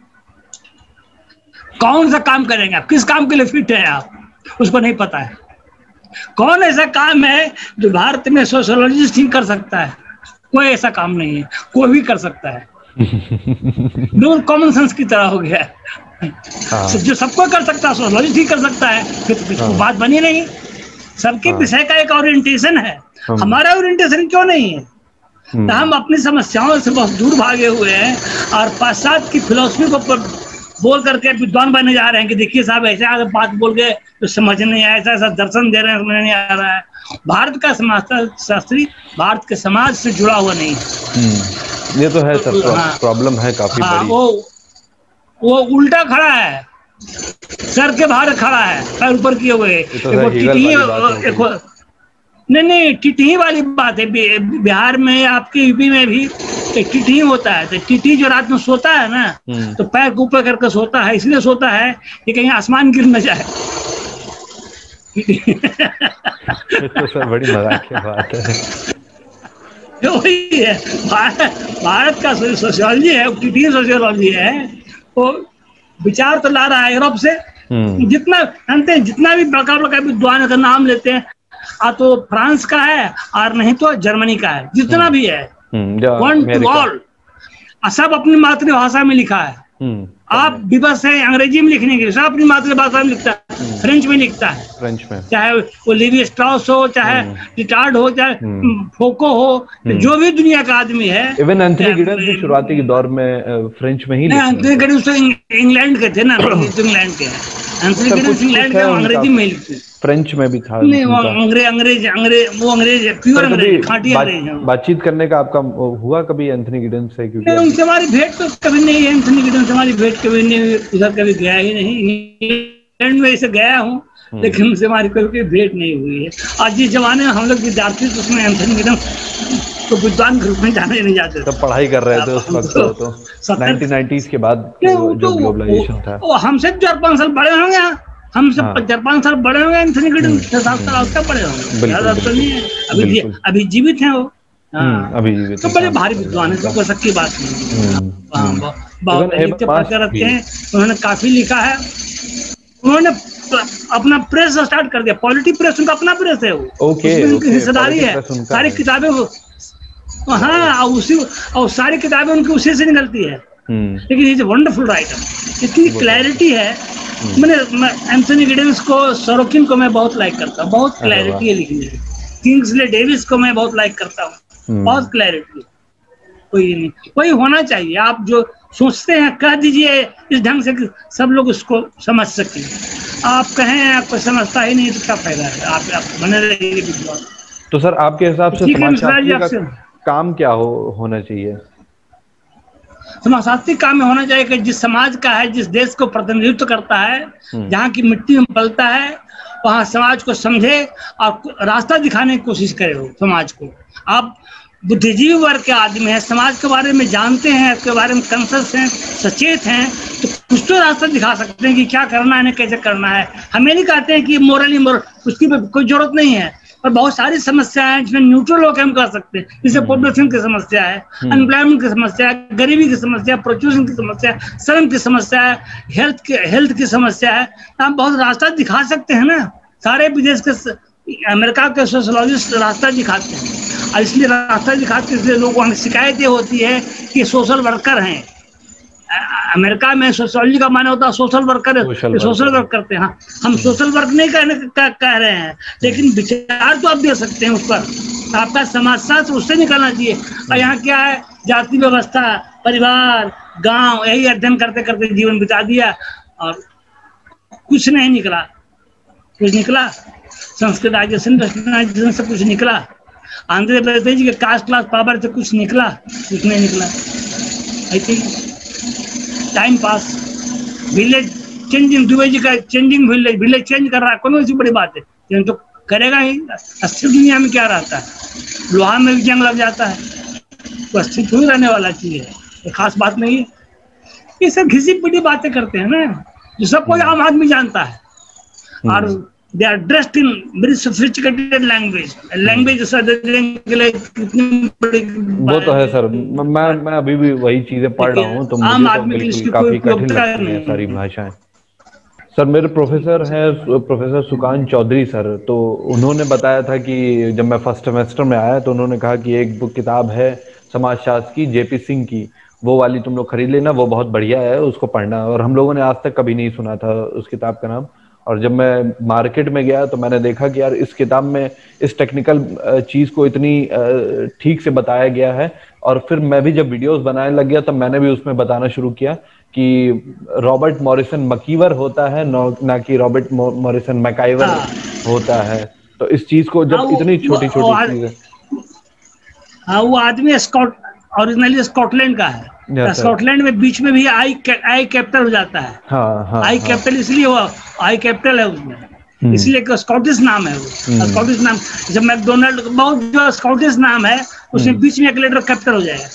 कौन सा काम करेंगे, आप किस काम के लिए फिट है, आप उसको नहीं पता है। कौन ऐसा काम है जो भारत में सोशियोलॉजिस्ट ही कर सकता है? कोई ऐसा काम नहीं है, कोई भी कर सकता है। बिल्कुल कॉमन सेंस की तरह हो गया है। जो सबको कर सकता है सोशियोलॉजिस्ट ही कर सकता है, फिर तो बात बनी नहीं। सबके विषय का एक ओरिएंटेशन है, हमारा ओरिएंटेशन क्यों नहीं है? तो हम अपनी समस्याओं से बहुत दूर भागे हुए हैं और पाश्चात्य की फिलॉसफी को बोल करके विद्वान बनने जा रहे हैं कि देखिए साहब ऐसे आगे बात बोल के तो समझ नहीं आया, ऐसा ऐसा दर्शन दे रहे हैं, समझ नहीं आ रहा है। भारत का समाजशास्त्री भारत के समाज से जुड़ा हुआ नहीं है। ये तो है सर, प्रॉब्लम है काफी बड़ी। वो उल्टा खड़ा है, सर के बाहर खड़ा है, पैर ऊपर किए हुए। नहीं, टिटही वाली बात है। बिहार में, आपके यूपी में भी एक टिटही होता है। तो टिटही जो रात में सोता है ना, तो पैर को ऊपर करके सोता है। इसलिए सोता है कि कहीं आसमान गिर न जाए। तो सर बड़ी मजाक की बात है। वही है भारत का सोशियोलॉजी है, टिटही सोशियोलॉजी है। वो विचार तो ला रहा है यूरोप से। जितना जानते हैं, जितना भी बड़का बड़का विद्वान का नाम लेते हैं, तो फ्रांस का है और नहीं तो जर्मनी का है, जितना भी है, वन टू ऑल, सब अपनी मातृभाषा में लिखा है। आप विवश है अंग्रेजी में लिखने के लिए, सब अपनी मातृभाषा में लिखता है, फ्रेंच में लिखता है, फ्रेंच में, चाहे वो लेवी स्ट्रॉस हो, चाहे रिटार्ड हो, चाहे फोको हो, जो भी दुनिया का आदमी है। इवन एंथनी गिडेंस भी शुरुआती के दौर में फ्रेंच में ही लिखते हैं। एंथनी गिडेंस तो इंग्लैंड के थे ना, इंग्लैंड के हैं। एंथनी गिडेंस इंग्लैंड के, अंग्रेजी में ही लिखते, फ्रेंच में भी था। नहीं, वो अंग्रेज प्योर अंग्रेज, खाटी अंग्रेज। बातचीत करने का आपका हुआ कभी एंथनी गिडेंस से? क्योंकि उनसे हमारी भेंट तो कभी नहीं है। एंथनी गिडेंस हमारी भेंट कभी नहीं हुई, उधर कभी गया ही नहीं। इंग्लैंड में ऐसे गया हूँ, लेकिन उनसे हमारी कभी भेंट नहीं हुई है। आज जिस जमाने में हम लोग विद्यार्थी थे, उसमें एंथनी गिडेंस तो विद्वान के रूप में जाने नहीं जाते, तब पढ़ाई कर रहे थे उस वक्त। तो 1990s के बाद जो ग्लोबलाइजेशन था, हमसे 4-5 साल बड़े होंगे, हमसे 4-5 साल बड़े होंगे। एंथनी गिडेंस 6-7 साल उसका बड़े होंगे, ज्यादा तो नहीं है। अभी जीवित हैं वो, अभी जीवित तो बड़े भारी विद्वान है, तो कोई शक की बात नहीं। बहुत पढ़ रखते हैं, उन्होंने काफी लिखा है। उन्होंने अपना प्रेस स्टार्ट कर दिया, पॉलिटी प्रेस उनका अपना प्रेस है, वो उनकी हिस्सेदारी है। सारी किताबें और सारी किताबें उनकी उसी से निकलती है। लेकिन इज वंडरफुल राइटर, इतनी क्लैरिटी है। मैंने एंथनी गिडेंस को, सोरोकिन को मैं बहुत लाइक करता हूँ, बहुत क्लैरिटी है लिखने की। किंग्सले डेविस को मैं बहुत लाइक करता हूँ, बहुत क्लैरिटी। कोई नहीं, कोई होना चाहिए। आप जो सोचते हैं कह दीजिए इस ढंग से कि सब लोग उसको समझ सकें। आप कहें आपको समझता ही नहीं तो क्या फायदा है, आप बने रहिए विद्वान। तो सर आपके हिसाब से समाजशास्त्री का काम क्या होना चाहिए? समाजशास्त्री काम में होना चाहिए कि जिस समाज का है, जिस देश को प्रतिनिधित्व करता है, जहाँ की मिट्टी में पलता है, वहाँ समाज को समझे और रास्ता दिखाने की कोशिश करे हो समाज को। आप बुद्धिजीवी वर्ग के आदमी हैं, समाज के बारे में जानते हैं, इसके बारे में कॉन्शियस हैं, सचेत हैं, तो कुछ तो रास्ता दिखा सकते हैं कि क्या करना है, कैसे करना है। हमें नहीं कहते हैं कि मोरल उसकी कोई जरूरत नहीं है। और बहुत सारी समस्याएं हैं जिसमें न्यूट्रल होकर हम कर सकते हैं, जैसे पॉपुलेशन की समस्या है, अनएम्प्लॉयमेंट की समस्या है, गरीबी की समस्या है, प्रोस्टिट्यूशन की समस्या है, श्रम की समस्या है, हेल्थ की समस्या है। हम बहुत रास्ता दिखा सकते हैं ना। सारे विदेश के, अमेरिका के सोशोलॉजिस्ट रास्ता दिखाते हैं, और इसलिए रास्ता दिखाते हैं, इसलिए लोगों को शिकायतें होती है कि सोशल वर्कर हैं। अमेरिका में सोशोलॉजी का माने होता है सोशल वर्कर है, सोशल वर्क करते हैं। हाँ, हम सोशल वर्क नहीं कह रहे हैं, लेकिन विचार तो आप दे सकते हैं उस पर। आपका समाजशास्त्र उससे निकलना चाहिए। और यहाँ क्या है, जाति व्यवस्था, परिवार, गांव, यही अध्ययन करते करते जीवन बिता दिया और कुछ नहीं निकला। कुछ निकला संस्कृताइजेशन से कुछ निकला, आंध्र प्रदेश के कास्ट क्लास पावर से कुछ निकला? कुछ नहीं निकला। I think time pass, village changing, Dube ji का चेंजिंग विलेज चेंज कर रहा है, कौन सी बड़ी बात है? तो करेगा ही। अस्थिर दुनिया में क्या रहता है, लोहा में भी जंग लग जाता है, तो अस्थिर थोड़ी रहने वाला चीज है, ये खास बात नहीं है। ये सब घिसी पिटी बातें करते हैं ना, जो सब कोई आम आदमी जानता है। और they are dressed in very sophisticated language के लिए कितनी बड़ी वो तो है सर। मैं अभी भी वही चीजें पढ़ रहा हूँ, तो आम आदमी के लिए काफी कठिन लगती हैं सारी भाषाएं। सर मेरे प्रोफेसर हैं प्रोफेसर सुकांत चौधरी सर, तो उन्होंने बताया था कि जब मैं फर्स्ट सेमेस्टर में आया तो उन्होंने कहा कि एक बुक किताब है समाजशास्त्र की, जेपी सिंह की, वो वाली तुम लोग खरीद लेना, वो बहुत बढ़िया है, उसको पढ़ना। और हम लोगों ने आज तक कभी नहीं सुना था उस किताब का नाम। और जब मैं मार्केट में गया तो मैंने देखा कि यार इस किताब में इस टेक्निकल चीज़ को इतनी ठीक से बताया गया है। और फिर मैं भी जब वीडियोस बनाने लग गया तब मैंने भी उसमें बताना शुरू किया कि रॉबर्ट मॉरिसन मकीवर होता है, ना कि रॉबर्ट मॉरिसन मैकाइवर होता है। तो इस चीज़ को जब इतनी छोटी छोटी चीज़ है। हाँ, वो आदमी ओरिजिनली स्कॉटलैंड का है। स्कॉटलैंड में बीच में भी आई कैपिटल हो जाता है। आई कैपिटल इसलिए हुआ, आई कैपिटल है उसमें, इसलिए स्कॉटिश नाम है वो। स्कॉटिश नाम, जब मैकडोनल्ड बहुत जो स्कॉटिश नाम है उसमें बीच में एक लेटर कैपिटल हो जाएगा।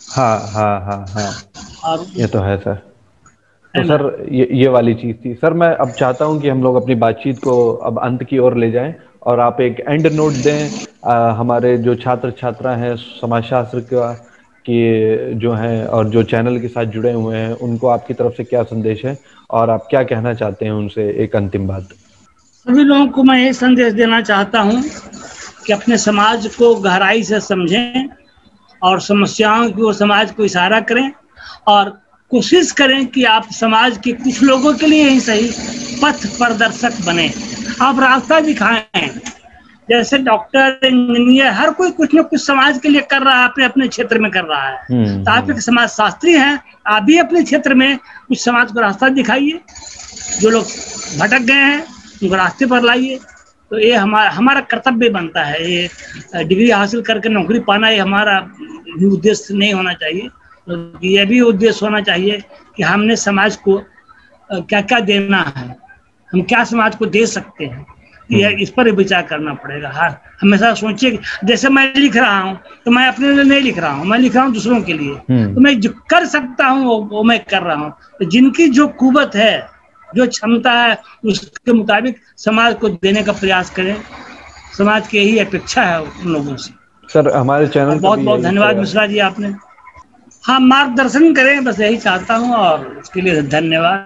और ये तो है सर। तो सर ये वाली चीज थी सर। मैं अब चाहता हूँ कि हम लोग अपनी बातचीत को अब अंत की ओर ले जाएं और आप एक एंड नोट दें हमारे जो छात्र छात्रा हैं समाजशास्त्र का कि जो हैं और जो चैनल के साथ जुड़े हुए हैं, उनको आपकी तरफ से क्या संदेश है और आप क्या कहना चाहते हैं उनसे? एक अंतिम बात। सभी लोगों को मैं ये संदेश देना चाहता हूँ कि अपने समाज को गहराई से समझें और समस्याओं की ओर समाज को इशारा करें और कोशिश करें कि आप समाज के कुछ लोगों के लिए ही सही पथ प्रदर्शक बने, आप रास्ता दिखाएं। जैसे डॉक्टर, इंजीनियर, हर कोई कुछ न कुछ समाज के लिए कर रहा है, अपने अपने क्षेत्र में कर रहा है। तो आप एक समाज शास्त्री हैं, आप भी अपने क्षेत्र में कुछ समाज को रास्ता दिखाइए। जो लोग भटक गए हैं उनको रास्ते पर लाइए। तो ये हमारा कर्तव्य बनता है। ये डिग्री हासिल करके नौकरी पाना ये हमारा उद्देश्य नहीं होना चाहिए। तो ये भी उद्देश्य होना चाहिए कि हमने समाज को क्या क्या देना है, हम क्या समाज को दे सकते हैं, ये इस पर विचार करना पड़ेगा। हाँ, हमेशा सोचिए कि जैसे मैं लिख रहा हूँ तो मैं अपने लिए नहीं लिख रहा हूँ, मैं लिख रहा हूँ दूसरों के लिए। तो मैं जो कर सकता हूँ वो मैं कर रहा हूँ। तो जिनकी जो कुवत है, जो क्षमता है, उसके मुताबिक समाज को देने का प्रयास करें। समाज की यही अपेक्षा है उन लोगों से। सर हमारे चैनल बहुत बहुत धन्यवाद मिश्रा जी आपने। हाँ, मार्गदर्शन करें, बस यही चाहता हूँ और उसके लिए धन्यवाद।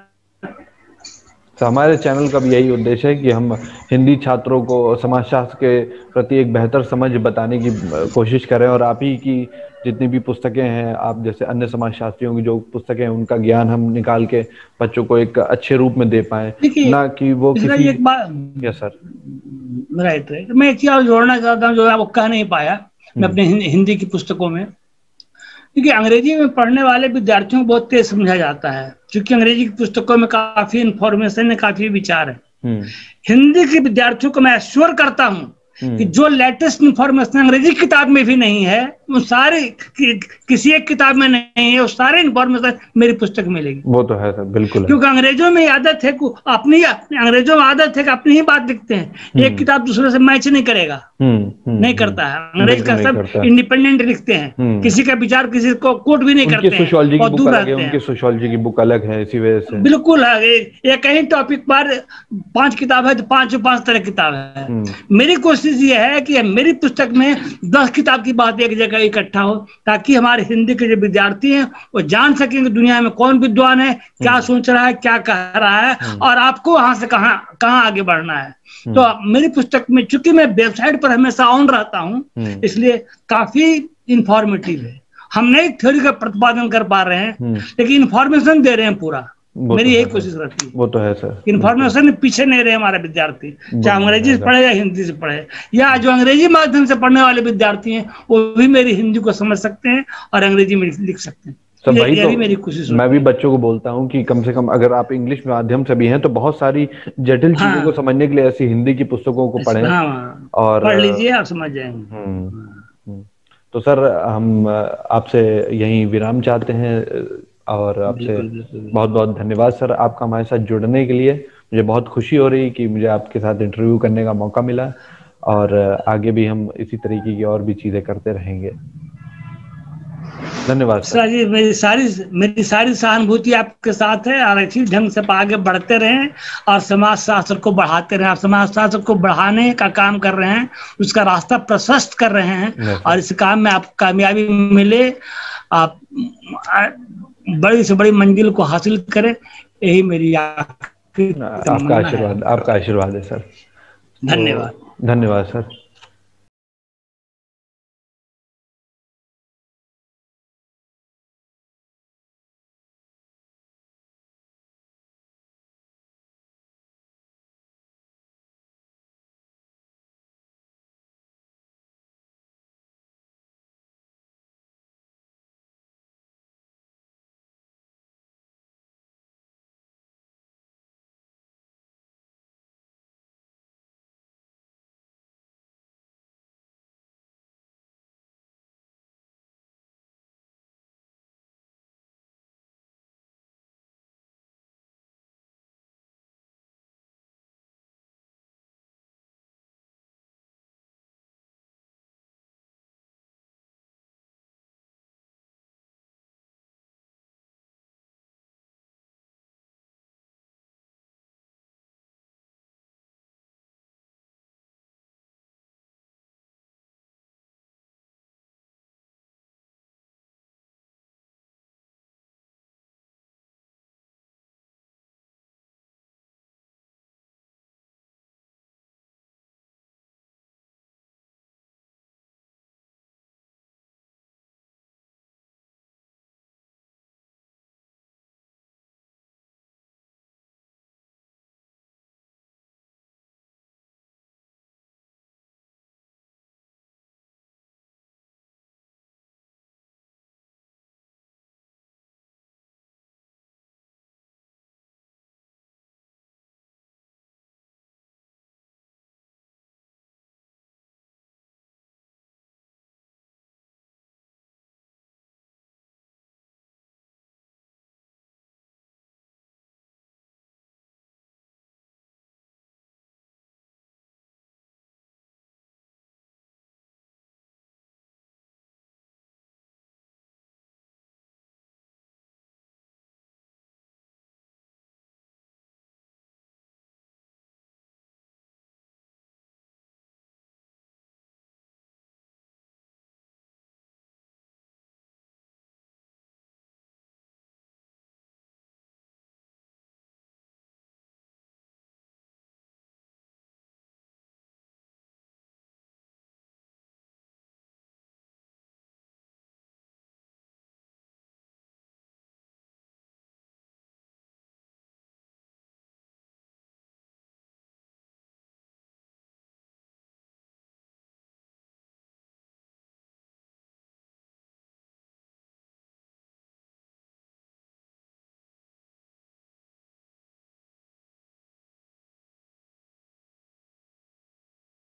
तो हमारे चैनल का भी यही उद्देश्य है कि हम हिंदी छात्रों को समाजशास्त्र के प्रति एक बेहतर समझ बताने की कोशिश करें और आप ही की जितनी भी पुस्तकें हैं, आप जैसे अन्य समाजशास्त्रियों की जो पुस्तकें हैं, उनका ज्ञान हम निकाल के बच्चों को एक अच्छे रूप में दे पाएं, ना कि वो किसी एक बात। Yes sir, right. मैं एक चीज और जोड़ना चाहता हूँ जो आपको कह नहीं पाया मैं अपने हिंदी की पुस्तकों में, क्योंकि अंग्रेजी में पढ़ने वाले विद्यार्थियों को बहुत तेज समझा जाता है, क्योंकि अंग्रेजी की पुस्तकों में काफी इंफॉर्मेशन है, काफी विचार है। हिंदी के विद्यार्थियों को मैं एश्योर करता हूँ कि जो लेटेस्ट इंफॉर्मेशन अंग्रेजी किताब में भी नहीं है वो सारे किसी एक किताब में नहीं है, वो सारे इन्फॉर्मेशन मेरी पुस्तक में मिलेगी। वो तो है सर, बिल्कुल है। क्योंकि अंग्रेजों में आदत है अंग्रेजों में आदत है कि अपनी ही बात लिखते हैं, एक किताब दूसरे से मैच नहीं करेगा, नहीं करता है। अंग्रेज का सब इंडिपेंडेंट लिखते हैं, किसी का विचार किसी को कोट भी नहीं करते हैं, और दूर रहते हैं। उनकी सोशियोलॉजी की बुक अलग है, इसी वजह से। बिल्कुल है, एक ही टॉपिक पर 5 किताब है तो 5 तरह किताब है। मेरी कोशिश ये है कि मेरी पुस्तक में 10 किताब की बात एक जगह इकट्ठा हो, ताकि हमारे हिंदी के जो विद्यार्थी हैं वो जान सकेंगे दुनिया में कौन विद्वान है, क्या सोच रहा है, क्या कह रहा है, और आपको वहां से कहाँ आगे बढ़ना है। तो मेरी पुस्तक में, चूंकि मैं वेबसाइट पर हमेशा ऑन रहता हूँ, इसलिए काफी इंफॉर्मेटिव है। हम नई थ्योरी का प्रतिपादन कर पा रहे हैं, लेकिन इंफॉर्मेशन दे रहे हैं पूरा। मेरी यही कोशिश रहती है। वो तो है सर, इन्फॉर्मेशन पीछे नहीं रहे हमारे विद्यार्थी, चाहे अंग्रेजी से पढ़े या हिंदी से पढ़े, या जो अंग्रेजी माध्यम से पढ़ने वाले विद्यार्थी हैं वो भी मेरी हिंदी को समझ सकते हैं और अंग्रेजी में लिख सकते हैं। तो भाई, तो मेरी कोशिश मैं भी बच्चों को बोलता हूँ कि कम से कम अगर आप इंग्लिश माध्यम से भी हैं तो बहुत सारी जटिल चीजों को समझने के लिए ऐसी हिंदी की पुस्तकों को पढ़ें, और पढ़ लीजिए, आप समझ जाएंगे। तो सर, हम आपसे यहीं विराम चाहते हैं, और आपसे बहुत बहुत धन्यवाद सर, आपका हमारे साथ जुड़ने के लिए। मुझे बहुत खुशी हो रही कि मुझे आपके साथ इंटरव्यू करने का मौका मिला, और आगे भी हम इसी तरीके की और भी चीजें करते रहेंगे। धन्यवाद सर जी, मेरी सारी सहानुभूति आपके साथ है, और इसी ढंग से आगे बढ़ते रहें और समाज शास्त्र को बढ़ाते रहें। आप समाज शास्त्र को बढ़ाने का काम कर रहे हैं, उसका रास्ता प्रशस्त कर रहे हैं, और इस काम में आपको कामयाबी मिले, आप बड़ी से बड़ी मंजिल को हासिल करें, यही मेरी आपका आशीर्वाद है सर। धन्यवाद। धन्यवाद सर।